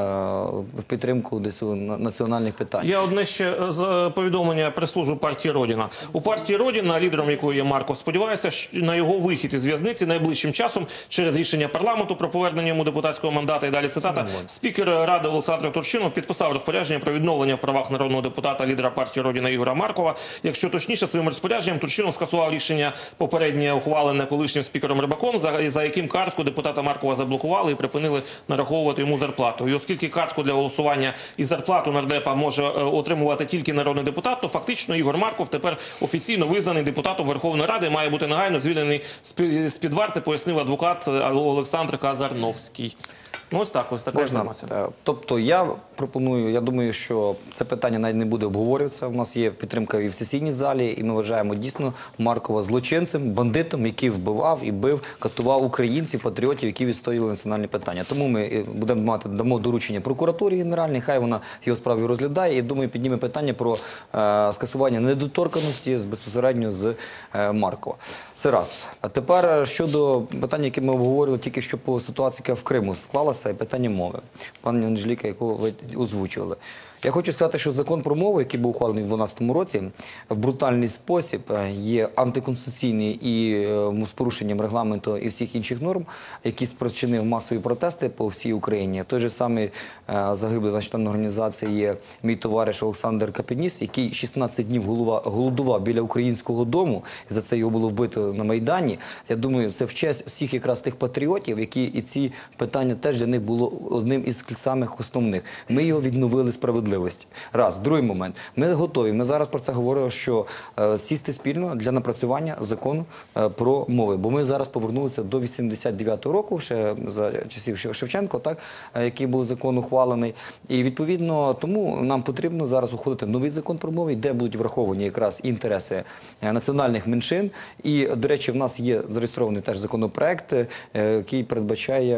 підтримку десь у національних питань. Я одне ще повідомлення прес-служби партії «Родина». У партії «Родина», лідером якої є Марков, сподівається на його вихід із в'язниці найближчим часом через рішення парламенту про повернення йому депутатського мандата. І далі цитата. Спікер Ради Олександр Турчинов підписав розпорядження про відновлення в правах народного депутата, лідера партії «Родина» Ігоря Маркова. Якщо точніше, своїм розпорядженням Турчинов скасував рішення попереднє ухвалене колишнім спікером Рибаком, за яким картку депутата Маркова заблокували і припинили нараховувати йому зарплату. І оскільки картку для голосування і зарплату нардепа може отримувати тільки народний депутат, то фактично Ігор Марков тепер офіційно визнаний депутатом Верховної Ради, має бути негайно звільнений з-під варти, пояснив адвокат Олександр Казарновський. Ну, ось так, ось така інформація. Тобто я пропоную, я думаю, що це питання навіть не буде обговорюватися. У нас є підтримка і в сесійній залі, і ми вважаємо дійсно Маркова злочинцем, бандитом, який вбивав і бив, катував українців, патріотів, які відстоювали національні питання. Тому ми дамо доручення прокуратурі генеральній, хай вона його справу розглядає, і, думаю, підніме питання про скасування недоторканності безпосередньо з Маркова. Це раз. А тепер щодо питання, яке ми обговорили тільки що по ситуації, яка в Криму склалася, і питання мови. Пані Анжеліка, яку ви озвучували. Я хочу сказати, що закон про мову, який був ухвалений в 2012 році, в брутальний спосіб є антиконституційний і з порушенням регламенту і всіх інших норм, які спричинив масові протести по всій Україні. Той же самий загиблий наш член організації є мій товариш Олександр Капініс, який 16 днів голодував біля українського дому, і за це його було вбито на Майдані. Я думаю, це в честь всіх якраз тих патріотів, які і ці питання теж для них було одним із самих основних. Ми його відновили справедливо. Раз. Другий момент. Ми готові. Ми зараз про це говоримо, що сісти спільно для напрацювання закону про мови. Бо ми зараз повернулися до 89-го року, ще за часів Шевченка, так, який був закон ухвалений. І відповідно тому нам потрібно зараз ухвалити новий закон про мови, де будуть враховані якраз інтереси національних меншин. І, до речі, в нас є зареєстрований теж законопроект, який передбачає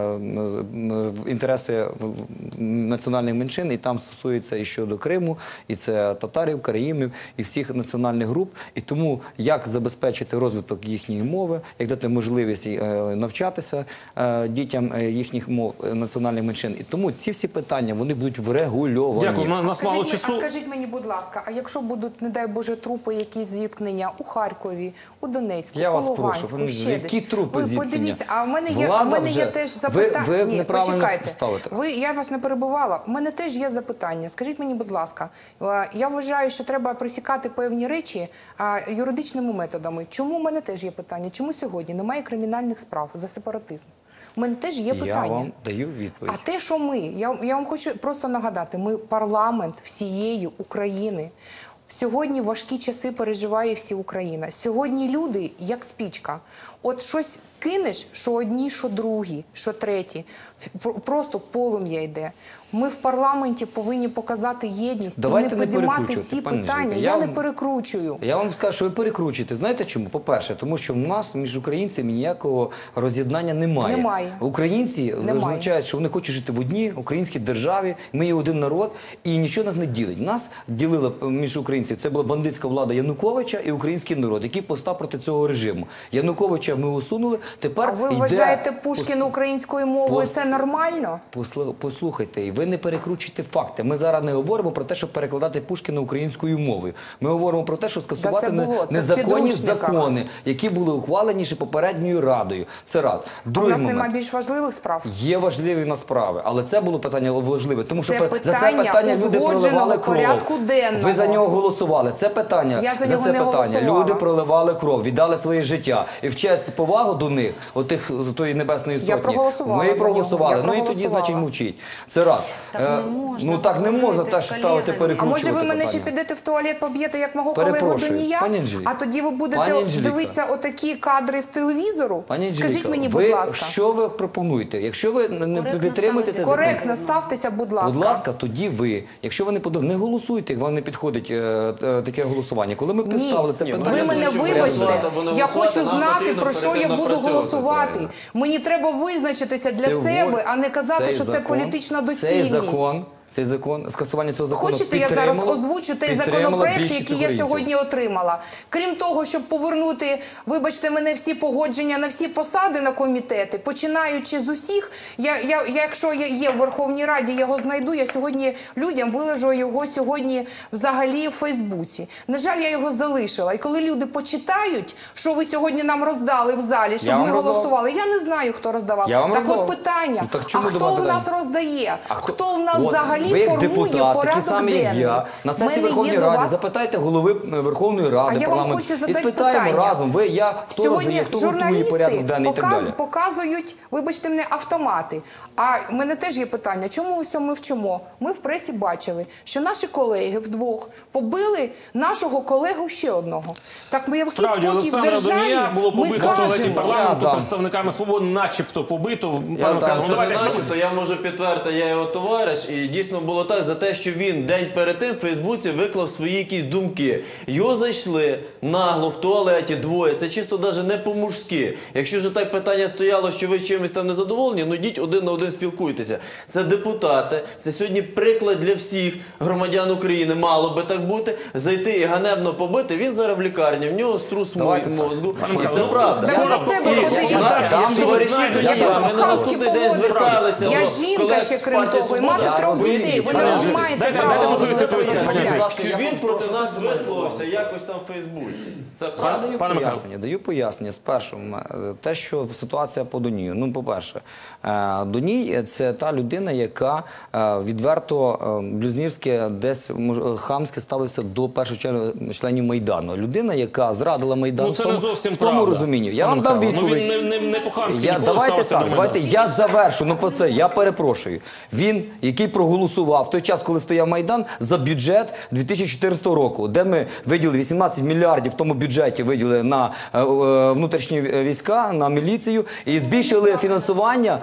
інтереси національних меншин, і там стосується і щодо Криму, і це татарів, караїмів, і всіх національних груп. І тому як забезпечити розвиток їхньої мови, як дати можливість навчатися дітям їхніх мов, національних меншин. І тому ці всі питання, вони будуть врегульовані. Дякую, у нас мало часу. А скажіть мені, будь ласка, а якщо будуть, не дай Боже, трупи, якісь зіткнення у Харкові, у Донецьку, у Луганську, ще десь? Які трупи зіткнення? Подивіться, а в мене є теж запитання. Ви Ні, неправильно почекайте. ставите. Я вас не перебивала. У мене теж є запитання. Скажіть мені, будь ласка, я вважаю, що треба пресікати певні речі юридичними методами. Чому в мене теж є питання? Чому сьогодні немає кримінальних справ за сепаратизм? У мене теж є питання. Я вам даю відповідь. А те, що я вам хочу просто нагадати, ми парламент всієї України. Сьогодні важкі часи переживає всі Україна. Сьогодні люди, як спічка. От щось кинеш, що одні, що другі, що треті. Просто полум'я йде. Ми в парламенті повинні показати єдність і не підіймати ці питання. Я не перекручую. Я вам скажу, що ви перекручуєте. Знаєте чому? По-перше, тому що в нас між українцями ніякого роз'єднання немає. Немає. Українці визначають, що вони хочуть жити в одній українській державі, ми є один народ, і нічого нас не ділить. Нас ділило між українців, це була бандитська влада Януковича і український народ, який постав проти цього режиму. Януковича ми усунули, тепер а ви вважаєте Пушкіна українською мовою, це нормально? Послухайте, і ви ви не перекручуйте факти. Ми зараз не говоримо про те, щоб перекладати Пушкіна українською мовою. Ми говоримо про те, що скасувати це було, це в незаконні підручниках. закони, які були ухвалені ще попередньою Радою. Це раз. А у Другий нас момент. немає більш важливих справ? Є важливі на справи, але це було питання важливе, тому що Це за це питання питання люди узгодженого проливали кров. порядку денного. Ви за нього голосували. Це питання, Я за за нього це не питання голосувала. люди проливали кров, віддали своє життя. І в честь повагу до них, отих тої небесної сотні, проголосувала ви за нього, проголосували. я Ну і тоді, проголосувала. значить, мовчіть. Це раз. Так не можна Ну так не можна говорити теж з ставити, колегами. А перекручувати може ви мене ще питання. підете в туалет, поб'єте, як мого колегу Перепрошую, Донія? пані Анжеліка. А тоді ви будете Пані Анжеліка. дивитися отакі кадри з телевізору? Пані Скажіть Анжеліка, мені, ви будь ласка. що ви пропонуєте? Якщо ви не Коректно підтримуєте цей закон, Коректно ставтеся, будь ласка. будь ласка, тоді ви. Якщо ви не голосуйте, вам не підходить таке голосування. Коли ми представили це Ні, питання, Ви мене тому що вибачте, голосувати або не я голосувати, хочу нам знати, потрібно про що я перед тим буду напрацьовувати, голосувати. правильно. Мені треба визначитися для Це себе, вот, а не казати, цей що це закон, політична доцільність. Цей закон, скасування цього закону Хочете, я зараз озвучу той підтримала законопроект, більшість який я українців. сьогодні отримала. Крім того, щоб повернути, вибачте мене, всі погодження на всі посади на комітети, починаючи з усіх, якщо я є в Верховній Раді, я його знайду, я сьогодні людям вилежу його сьогодні взагалі в Фейсбуці. На жаль, я його залишила. І коли люди почитають, що ви сьогодні нам роздали в залі, щоб вам ми роздавав. голосували, я не знаю, хто роздавав. Я вам Так роздавав. от питання, Ну, так а чому хто дома в нас питання? роздає? Хто в нас От, взагалі ви як формує депутат, порядок такі самі, як денний? я, на В сесії мене Верховної є до Ради, вас- запитайте голови Верховної Ради, А я вам парламенту, хочу і задати спитаємо питання. разом, ви, я, хто роздає, хто готує порядок денний і так далі. Показують, вибачте мене, автомати. А в мене теж є питання, чому ось ми вчимо? Ми в пресі бачили, що наші колеги вдвох побили нашого колегу ще одного. Так ми який Справді, спокій в Олександра державі, Донія було ми побито в туалеті кажемо. парламенту Я дам. представниками «Свободи», начебто побито. Пане Я Олександре, ну, це давайте, не якщо начебто, я можу підтвердити, я його товариш, і дійсно було так, за те, що він день перед тим в Фейсбуці виклав свої якісь думки. Його зайшли нагло в туалеті двоє, це чисто навіть не по-мужськи. Якщо вже так питання стояло, що ви чимось там незадоволені, ну йдіть один на один спілкуйтеся. Це депутати, це сьогодні приклад для всіх громадян України, мало би так бути, зайти і ганебно побити, він зараз в лікарні, в нього струс мозку, і це правда. Так ви на себе І подивіться. у нас Там товариші знаєте, до я жінки, би ми на по-хамськи наступний день поводила. зверталися Я до жінка колег ще, з крім партії того, і «Свобода». мати трьох Поясніть, дітей. Ви пане не Анжеліко. маєте Дайте права. можливість відповісти, пані Що Анжеліко. що він проти нас висловився якось там в Фейсбуці. Це Я правда. даю Пане пояснення. Даю пояснення. Спершу, те, що ситуація по Донію. Ну, по-перше, Доній – це та людина, яка відверто блюзнірськи, десь хамськи ставився до перших членів Майдану. Людина, яка зрадила Майдан Ну, це не зовсім в тому правда, розумінні. Я пане вам дам Михайло. Ну, відповідь. він не по-хамськи Я, ніколи давайте ставився так, до давайте Майдану. я завершу. Ну, про це я перепрошую. Він, який проголосував в той час, коли стояв Майдан, за бюджет 2014 року, де ми виділили 18 мільярдів в тому бюджеті, виділили на внутрішні війська, на міліцію і збільшили фінансування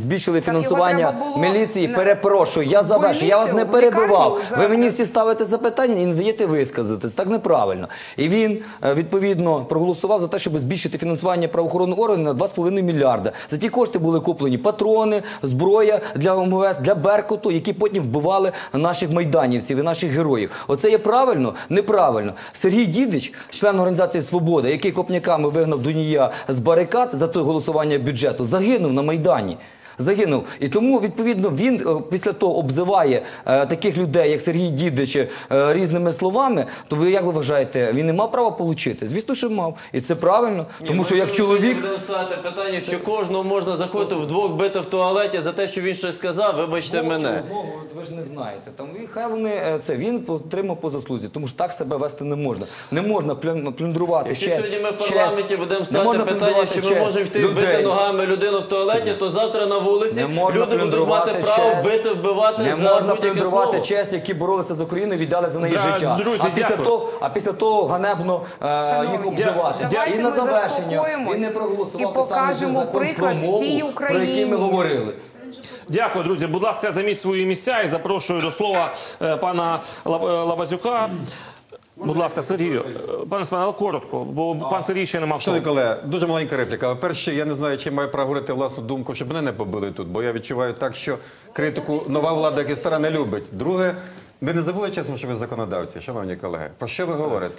треба було міліції. на Перепрошую, я завершу. Я вас не больницю, в перебивав. лікарню Ви мені всі ставите запитання і не даєте висказатись. Так неправильно. І він, відповідно, проголосував за те, щоб збільшити фінансування правоохоронних органів на 2,5 мільярда. За ті кошти були куплені патрони, зброя для МВС, для Беркуту, які потім вбивали наших майданівців і наших героїв. Оце є правильно? Неправильно. Сергій Дідич, член організації «Свобода», який копняками вигнав Донія з барикад за це голосування бюджету, загинув на Майдані. Загинув. І тому, відповідно, він після того обзиває таких людей, як Сергій Дідич, різними словами, то ви, як ви вважаєте, він не мав права отримати? Звісно, що мав. І це правильно, тому що як чоловік... Будемо ставити питання, що кожного можна заходити вдвох бити в туалеті за те, що він щось сказав, вибачте мене. Ви ж не знаєте. Там, хай вони, він отримав по заслузі, тому що так себе вести не можна. Не можна плюндрувати Якщо честь. сьогодні ми в парламенті будемо Не ставити можна питання, плюндрувати що ми честь можемо йти людей. бити ногами людину в туалеті, то завтра на вулиці Не можна люди будуть мати плюндрувати право честь. бити, вбивати Не за можна будь-яке плюндрувати слово. честь, які боролися з Україною, віддали за неї Да, життя. друзі, А після того ганебно їх обзивати. Давайте І на ми завершення заспокоїмось він не проголосував і той самий покажемо закон приклад про мову, всій про який ми Україні. говорили. Дякую, друзі. Будь ласка, займіть свої місця і запрошую до слова пана Лабазюка. Будь ласка, Сергію. Пане Спане, але коротко, бо пан Сергій ще не мав Шановні слова. колеги, дуже маленька репліка. Перше, я не знаю, чи маю право говорити власну думку, щоб мене не побили тут, бо я відчуваю так, що критику нова влада, як і стара, не любить. Друге, ви не забули чесно, що ви законодавці, шановні колеги. Про що ви говорите?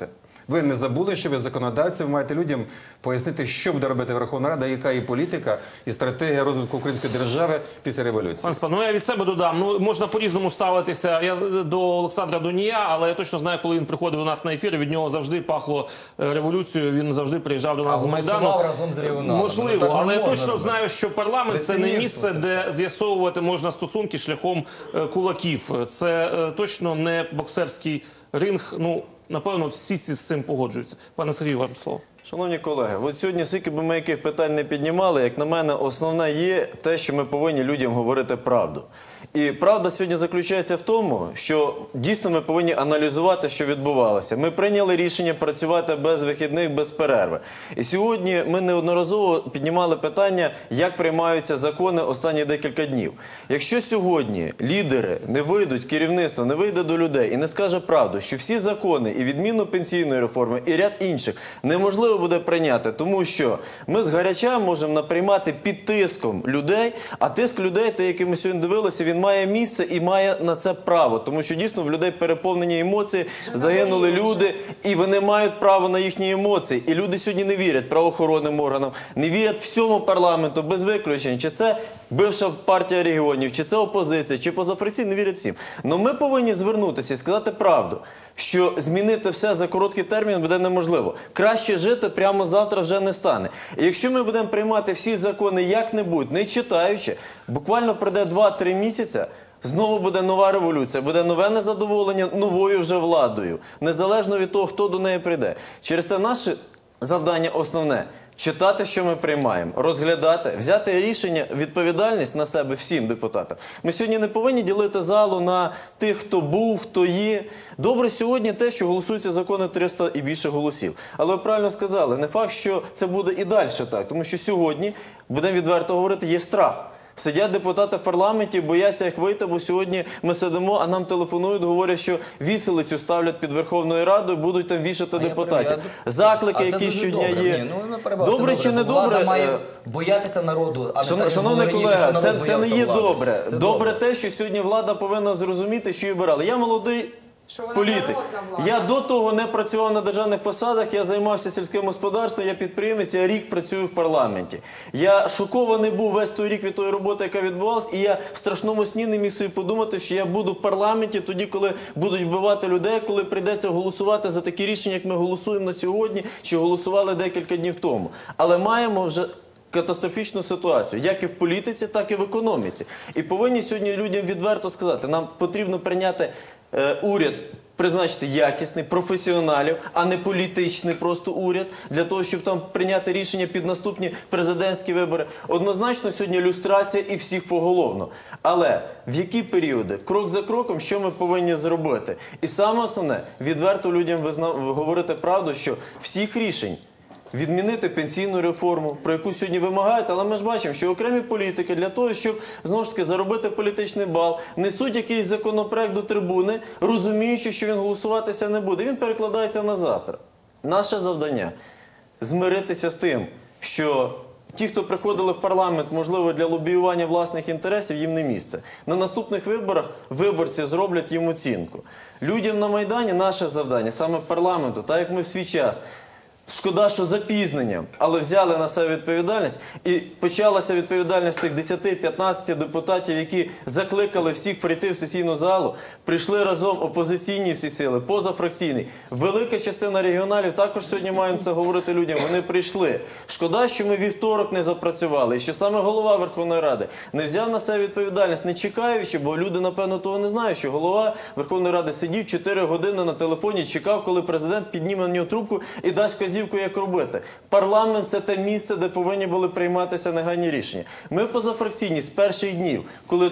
Ви не забули, що ви законодавці, ви маєте людям пояснити, що буде робити Верховна Рада, яка є політика і стратегія розвитку української держави після революції. Пане Степане, ну я від себе додам. Ну, можна по-різному ставитися. Я до Олександра Донія, але я точно знаю, коли він приходив до нас на ефір, від нього завжди пахло революцією. Він завжди приїжджав до нас з Майдану. разом з регіоналами. Можливо, але я точно знаю, що парламент – це не місце, де з'ясовувати можна стосунки шляхом кулаків. Це точно не боксерський ринг. Ну, напевно, всі з цим погоджуються. Пане Сергію, вам слово. Шановні колеги, от сьогодні, скільки би ми яких питань не піднімали, як на мене, основне є те, що ми повинні людям говорити правду. І правда сьогодні заключається в тому, що дійсно ми повинні аналізувати, що відбувалося. Ми прийняли рішення працювати без вихідних, без перерви. І сьогодні ми неодноразово піднімали питання, як приймаються закони останні декілька днів. Якщо сьогодні лідери не вийдуть, керівництво не вийде до людей і не скаже правду, що всі закони і відміну пенсійної реформи, і ряд інших неможливо буде прийняти, тому що ми згаряча можемо наприймати під тиском людей, а тиск людей, те, який ми сьогодні дивилися, він має місце і має на це право, тому що дійсно в людей переповнені емоції, загинули люди, і вони мають право на їхні емоції. І люди сьогодні не вірять правоохоронним органам, не вірять всьому парламенту, без виключень. Чи це бивша партія регіонів, чи це опозиція, чи позафракційні, не вірять всім. Но ми повинні звернутися і сказати правду, що змінити все за короткий термін буде неможливо. Краще жити прямо завтра вже не стане. І якщо ми будемо приймати всі закони як-небудь, не читаючи, буквально пройде 2-3 місяці, знову буде нова революція, буде нове незадоволення новою вже владою, незалежно від того, хто до неї прийде. Через те наше завдання основне – читати, що ми приймаємо, розглядати, взяти рішення, відповідальність на себе всім депутатам. Ми сьогодні не повинні ділити залу на тих, хто був, хто є. Добре сьогодні те, що голосуються закони 300 і більше голосів. Але ви правильно сказали, не факт, що це буде і далі так. Тому що сьогодні, будемо відверто говорити, є страх. Сидять депутати в парламенті, бояться як вийти, бо сьогодні ми сидимо, а нам телефонують, говорять, що віселицю ставлять під Верховною Радою, будуть там вішати депутатів. Заклики, які щодня є. Добре чи не добре? Влада має боятися народу, а не шановний колега, це не є добре. Це Добре те, що сьогодні влада повинна зрозуміти, що її обирали. Я молодий політик. Я до того не працював на державних посадах, я займався сільським господарством, я підприємець, я рік працюю в парламенті. Я шокований був весь той рік від тої роботи, яка відбувалась, і я в страшному сні не міг собі подумати, що я буду в парламенті тоді, коли будуть вбивати людей, коли прийдеться голосувати за такі рішення, як ми голосуємо на сьогодні, чи голосували декілька днів тому. Але маємо вже катастрофічну ситуацію, як і в політиці, так і в економіці. І повинні сьогодні людям відверто сказати, нам потрібно прийняти уряд, призначити якісний, професіоналів, а не політичний просто уряд, для того, щоб там прийняти рішення під наступні президентські вибори. Однозначно сьогодні люстрація і всіх поголовно. Але в які періоди, крок за кроком, що ми повинні зробити? І саме основне, відверто людям говорити правду, що всіх рішень, відмінити пенсійну реформу, про яку сьогодні вимагають, але ми ж бачимо, що окремі політики для того, щоб, знову ж таки, заробити політичний бал, несуть якийсь законопроект до трибуни, розуміючи, що він голосуватися не буде. Він перекладається на завтра. Наше завдання – змиритися з тим, що ті, хто приходили в парламент, можливо, для лобіювання власних інтересів, їм не місце. На наступних виборах виборці зроблять їм оцінку. Людям на Майдані наше завдання, саме парламенту, так як ми в свій час, шкода, що запізненням, але взяли на себе відповідальність, і почалася відповідальність тих 10-15 депутатів, які закликали всіх прийти в сесійну залу, прийшли разом опозиційні всі сили, позафракційні. Велика частина регіоналів, також сьогодні маємо це говорити людям, вони прийшли. Шкода, що ми вівторок не запрацювали, і що саме голова Верховної Ради не взяв на себе відповідальність, не чекаючи, бо люди, напевно, того не знають, що голова Верховної Ради сидів 4 години на телефоні, чекав, коли президент підніме на нього трубку і дасть вказівку, як робити. Парламент – це те місце, де повинні були прийматися негайні рішення. Ми позафракційні з перших днів, коли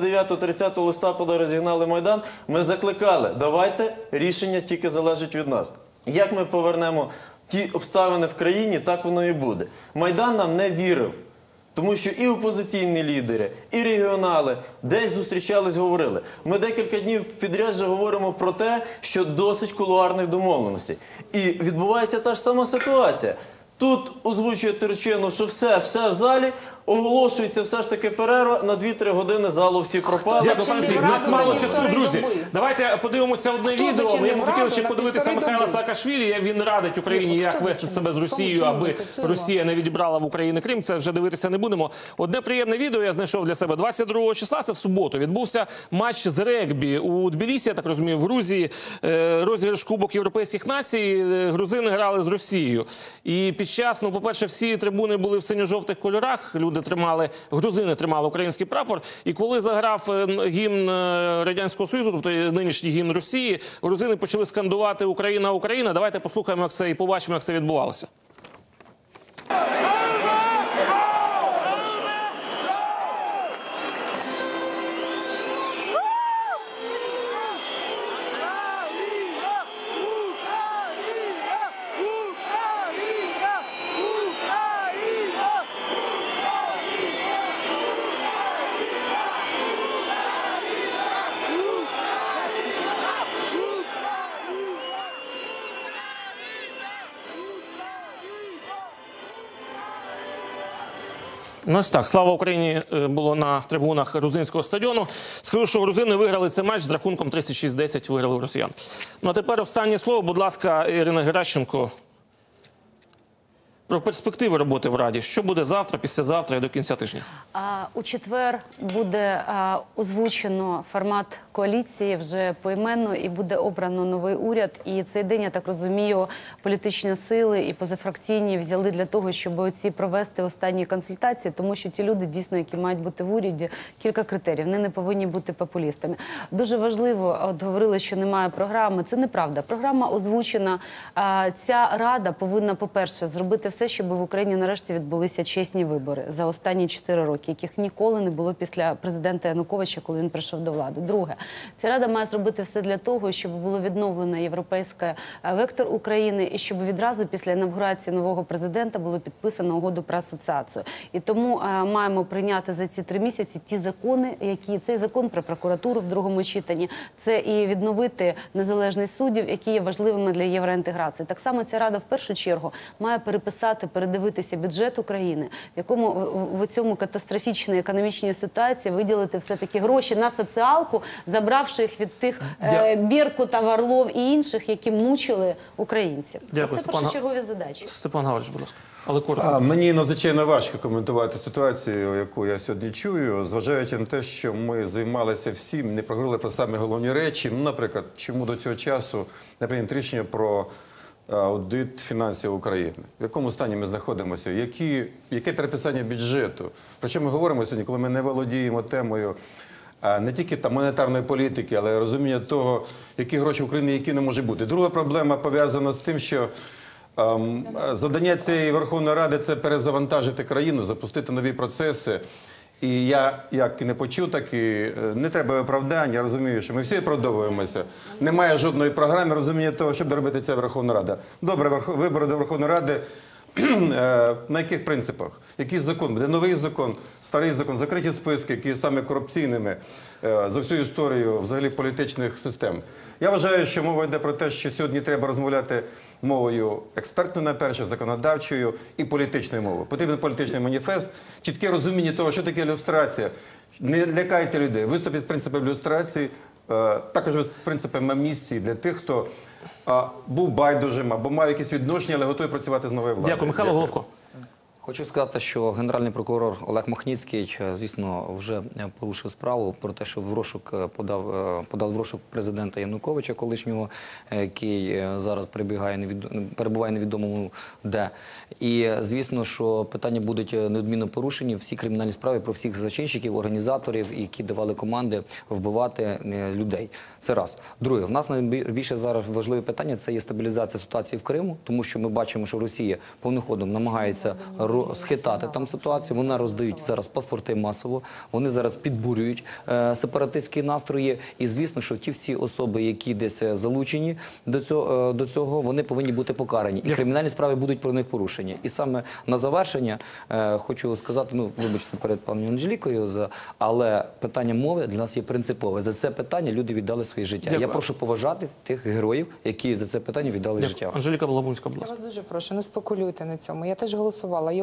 29-30 листопада розігнали Майдан, ми закликали, давайте рішення тільки залежить від нас. Як ми повернемо ті обставини в країні, так воно і буде. Майдан нам не вірив. Тому що і опозиційні лідери, і регіонали десь зустрічались, говорили. Ми декілька днів підряд вже говоримо про те, що досить кулуарних домовленостей. І відбувається та ж сама ситуація. Тут озвучує Турчинов, що все в залі, оголошується все ж таки перерва на 2-3 години, залу всі пропали. Дякую, пане Сергій. У нас Раду мало на часу, півтори друзі. доби. Давайте подивимося одне Хто відео. зачинив Ми б хотіли Раду ще на подивитися півтори Михайла доби? Саакашвілі, як він радить Україні, Хто як зачинив? вести себе з Чому Росією, ми аби працюємо? Росія не відібрала в Україні Крим. Це вже дивитися не будемо. Одне приємне відео я знайшов для себе. 22 числа, це в суботу, відбувся матч з регбі у Тбілісі, я так розумію, в Грузії. Розіграш Кубок Європейських націй. Грузини грали з Росією. І під час, ну, по-перше, всі трибуни були в синьо-жовтих кольорах. Люди тримали, грузини тримали український прапор. І коли заграв гімн Радянського Союзу, тобто нинішній гімн Росії, грузини почали скандувати «Україна, Україна». Давайте послухаємо, як це, і побачимо, як це відбувалося. Ну, ось так. Слава Україні було на трибунах грузинського стадіону. Скажу, що грузини виграли цей матч з рахунком 36-10, виграли у росіян. Ну, а тепер останнє слово, будь ласка, Ірина Геращенко. Про перспективи роботи в Раді. Що буде завтра, післязавтра і до кінця тижня? У четвер буде озвучено формат коаліції вже поіменно і буде обрано новий уряд. І цей день, я так розумію, політичні сили і позафракційні взяли для того, щоб оці провести останні консультації, тому що ті люди, дійсно, які мають бути в уряді, кілька критеріїв. Вони не повинні бути популістами. Дуже важливо, от говорили, що немає програми. Це неправда. Програма озвучена. Ця рада повинна, по-перше, зробити все, щоб в Україні нарешті відбулися чесні вибори за останні 4 роки, яких ніколи не було після президента Януковича, коли він прийшов до влади. Друге, ця рада має зробити все для того, щоб було відновлено європейський вектор України і щоб відразу після інавгурації нового президента було підписано угоду про асоціацію. І тому маємо прийняти за ці 3 місяці ті закони, які цей закон про прокуратуру в другому читанні, це і відновити незалежність суддів, які є важливими для євроінтеграції. Так само ця рада в першу чергу має передивитися бюджет України, в якому в цьому катастрофічній економічній ситуації виділити все-таки гроші на соціалку, забравши їх від тих Беркута, Орлов і інших, які мучили українців. Дякую, Це першочергові задачі. Степан Гаврич, будь ласка. Але коротко. Мені надзвичайно важко коментувати ситуацію, яку я сьогодні чую, зважаючи на те, що ми займалися всім, не проговорили про самі головні речі. Ну, наприклад, чому до цього часу не прийнято рішення про аудит фінансів України. В якому стані ми знаходимося? Яке переписання бюджету? Про що ми говоримо сьогодні, коли ми не володіємо темою не тільки там монетарної політики, але розуміння того, які гроші в Україні, які не може бути. Друга проблема пов'язана з тим, що завдання цієї Верховної Ради – це перезавантажити країну, запустити нові процеси. І я, як і не почув, так і не треба виправдань. Я розумію, що ми всі виправдовуємося. Немає жодної програми розуміння того, що буде робити ця Верховна Рада. Добре, вибори до Верховної Ради. На яких принципах? Який закон? Буде новий закон, старий закон, закриті списки, які є саме корупційними за всю історію взагалі політичних систем. Я вважаю, що мова йде про те, що сьогодні треба розмовляти мовою експертною, найперше, законодавчою і політичною мовою. Потрібен політичний маніфест, чітке розуміння того, що таке люстрація. Не лякайте людей. Виступіть з принципом люстрації, також з принципом амністії для тих, хто був байдужим або мав якісь відношення, але готовий працювати з новою владою. Дякую. Михайло Головко. Хочу сказати, що генеральний прокурор Олег Махніцький, звісно, вже порушив справу про те, що в розшук подав в розшук президента Януковича, колишнього, який зараз перебуває невідомому де. І, звісно, що питання будуть неодмінно порушені. Всі кримінальні справи про всіх зачинщиків, організаторів, які давали команди вбивати людей. Це раз. Друге, в нас найбільше зараз важливе питання – це є стабілізація ситуації в Криму, тому що ми бачимо, що Росія повним ходом намагається схитати там ситуацію, вони роздають зараз паспорти масово, вони зараз підбурюють сепаратистські настрої, і звісно, що ті всі особи, які десь залучені до цього, вони повинні бути покарані, і кримінальні справи будуть про них порушені. І саме на завершення хочу сказати, ну, вибачте перед пані Анжелікою, але питання мови для нас є принципове. За це питання люди віддали своє життя. Дякую. Я прошу поважати тих героїв, які за це питання віддали життя. Анжеліка Балабунська, будь Я ласка. вас дуже прошу, не спекулюйте на цьому. Я теж голосувала. Я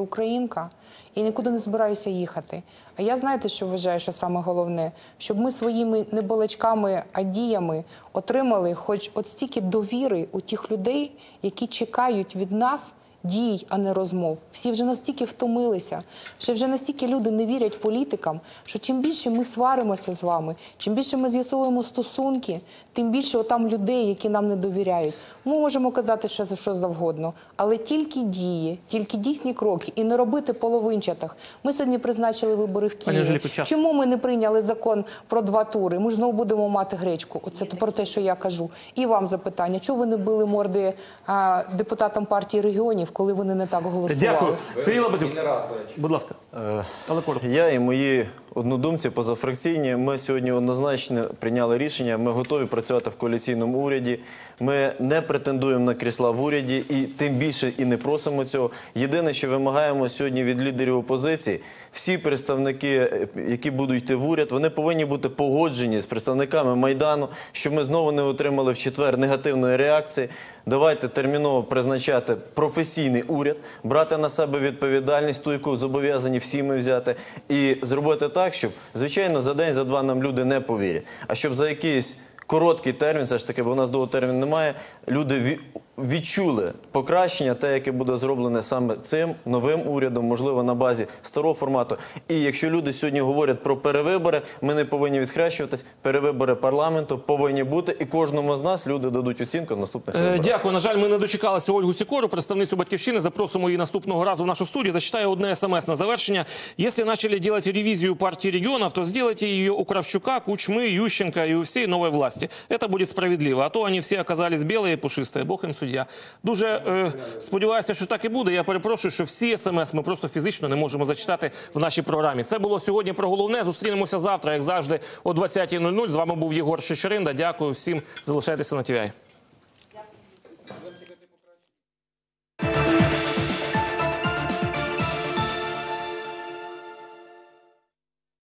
українка і нікуди не збираюся їхати. А я, знаєте, що вважаю, що саме головне? Щоб ми своїми не балачками, а діями отримали хоч от стільки довіри у тих людей, які чекають від нас дій, а не розмов. Всі вже настільки втомилися, що вже настільки люди не вірять політикам, що чим більше ми сваримося з вами, чим більше ми з'ясовуємо стосунки, тим більше отам людей, які нам не довіряють. Ми можемо казати що завгодно, але тільки дії, тільки дійсні кроки і не робити половинчатих. Ми сьогодні призначили вибори в Києві. Анжеліко, час. Чому ми не прийняли закон про 2 тури? Ми ж знову будемо мати гречку. Оце про те, що я кажу. І вам запитання. Чого ви не били морди депутатам партії регіонів, коли вони не так голосували? Дякую. Сергій Лабазюк, будь ласка. Але коротко. Я і мої однодумці позафракційні, ми сьогодні однозначно прийняли рішення, ми готові працювати в коаліційному уряді, ми не претендуємо на крісла в уряді і тим більше і не просимо цього. Єдине, що вимагаємо сьогодні від лідерів опозиції, всі представники, які будуть йти в уряд, вони повинні бути погоджені з представниками Майдану, щоб ми знову не отримали в четвер негативної реакції. Давайте терміново призначати професійний уряд, брати на себе відповідальність, ту, яку зобов'язані всі ми взяти, і зробити так, щоб, звичайно, за день, за два нам люди не повірять, а щоб за якийсь короткий термін, все ж таки, бо у нас довгого терміну немає, люди відчули покращення, те, яке буде зроблене саме цим новим урядом, можливо, на базі старого формату. І якщо люди сьогодні говорять про перевибори, ми не повинні відхрещуватись, перевибори парламенту повинні бути, і кожному з нас люди дадуть оцінку в наступних виборах. Дякую. На жаль, ми не дочекалися Ольгу Сікору, представницю «Батьківщини». Запросимо її наступного разу в нашу студію. Зачитаю одне смс на завершення. Если начали делать ревизию партии регионов, то сделайте ее у Кравчука, Кучмы, Ющенко и у всей новой власти. Это будет справедливо. А то они все оказались белые и пушистые. Бог им суддя. Дуже сподіваюся, що так і буде. Я перепрошую, що всі смс ми просто фізично не можемо зачитати в нашій програмі. Це було сьогодні про головне. Зустрінемося завтра, як завжди, о 20:00. З вами був Єгор Шичеринда. Дякую всім. Залишайтеся на ТВ.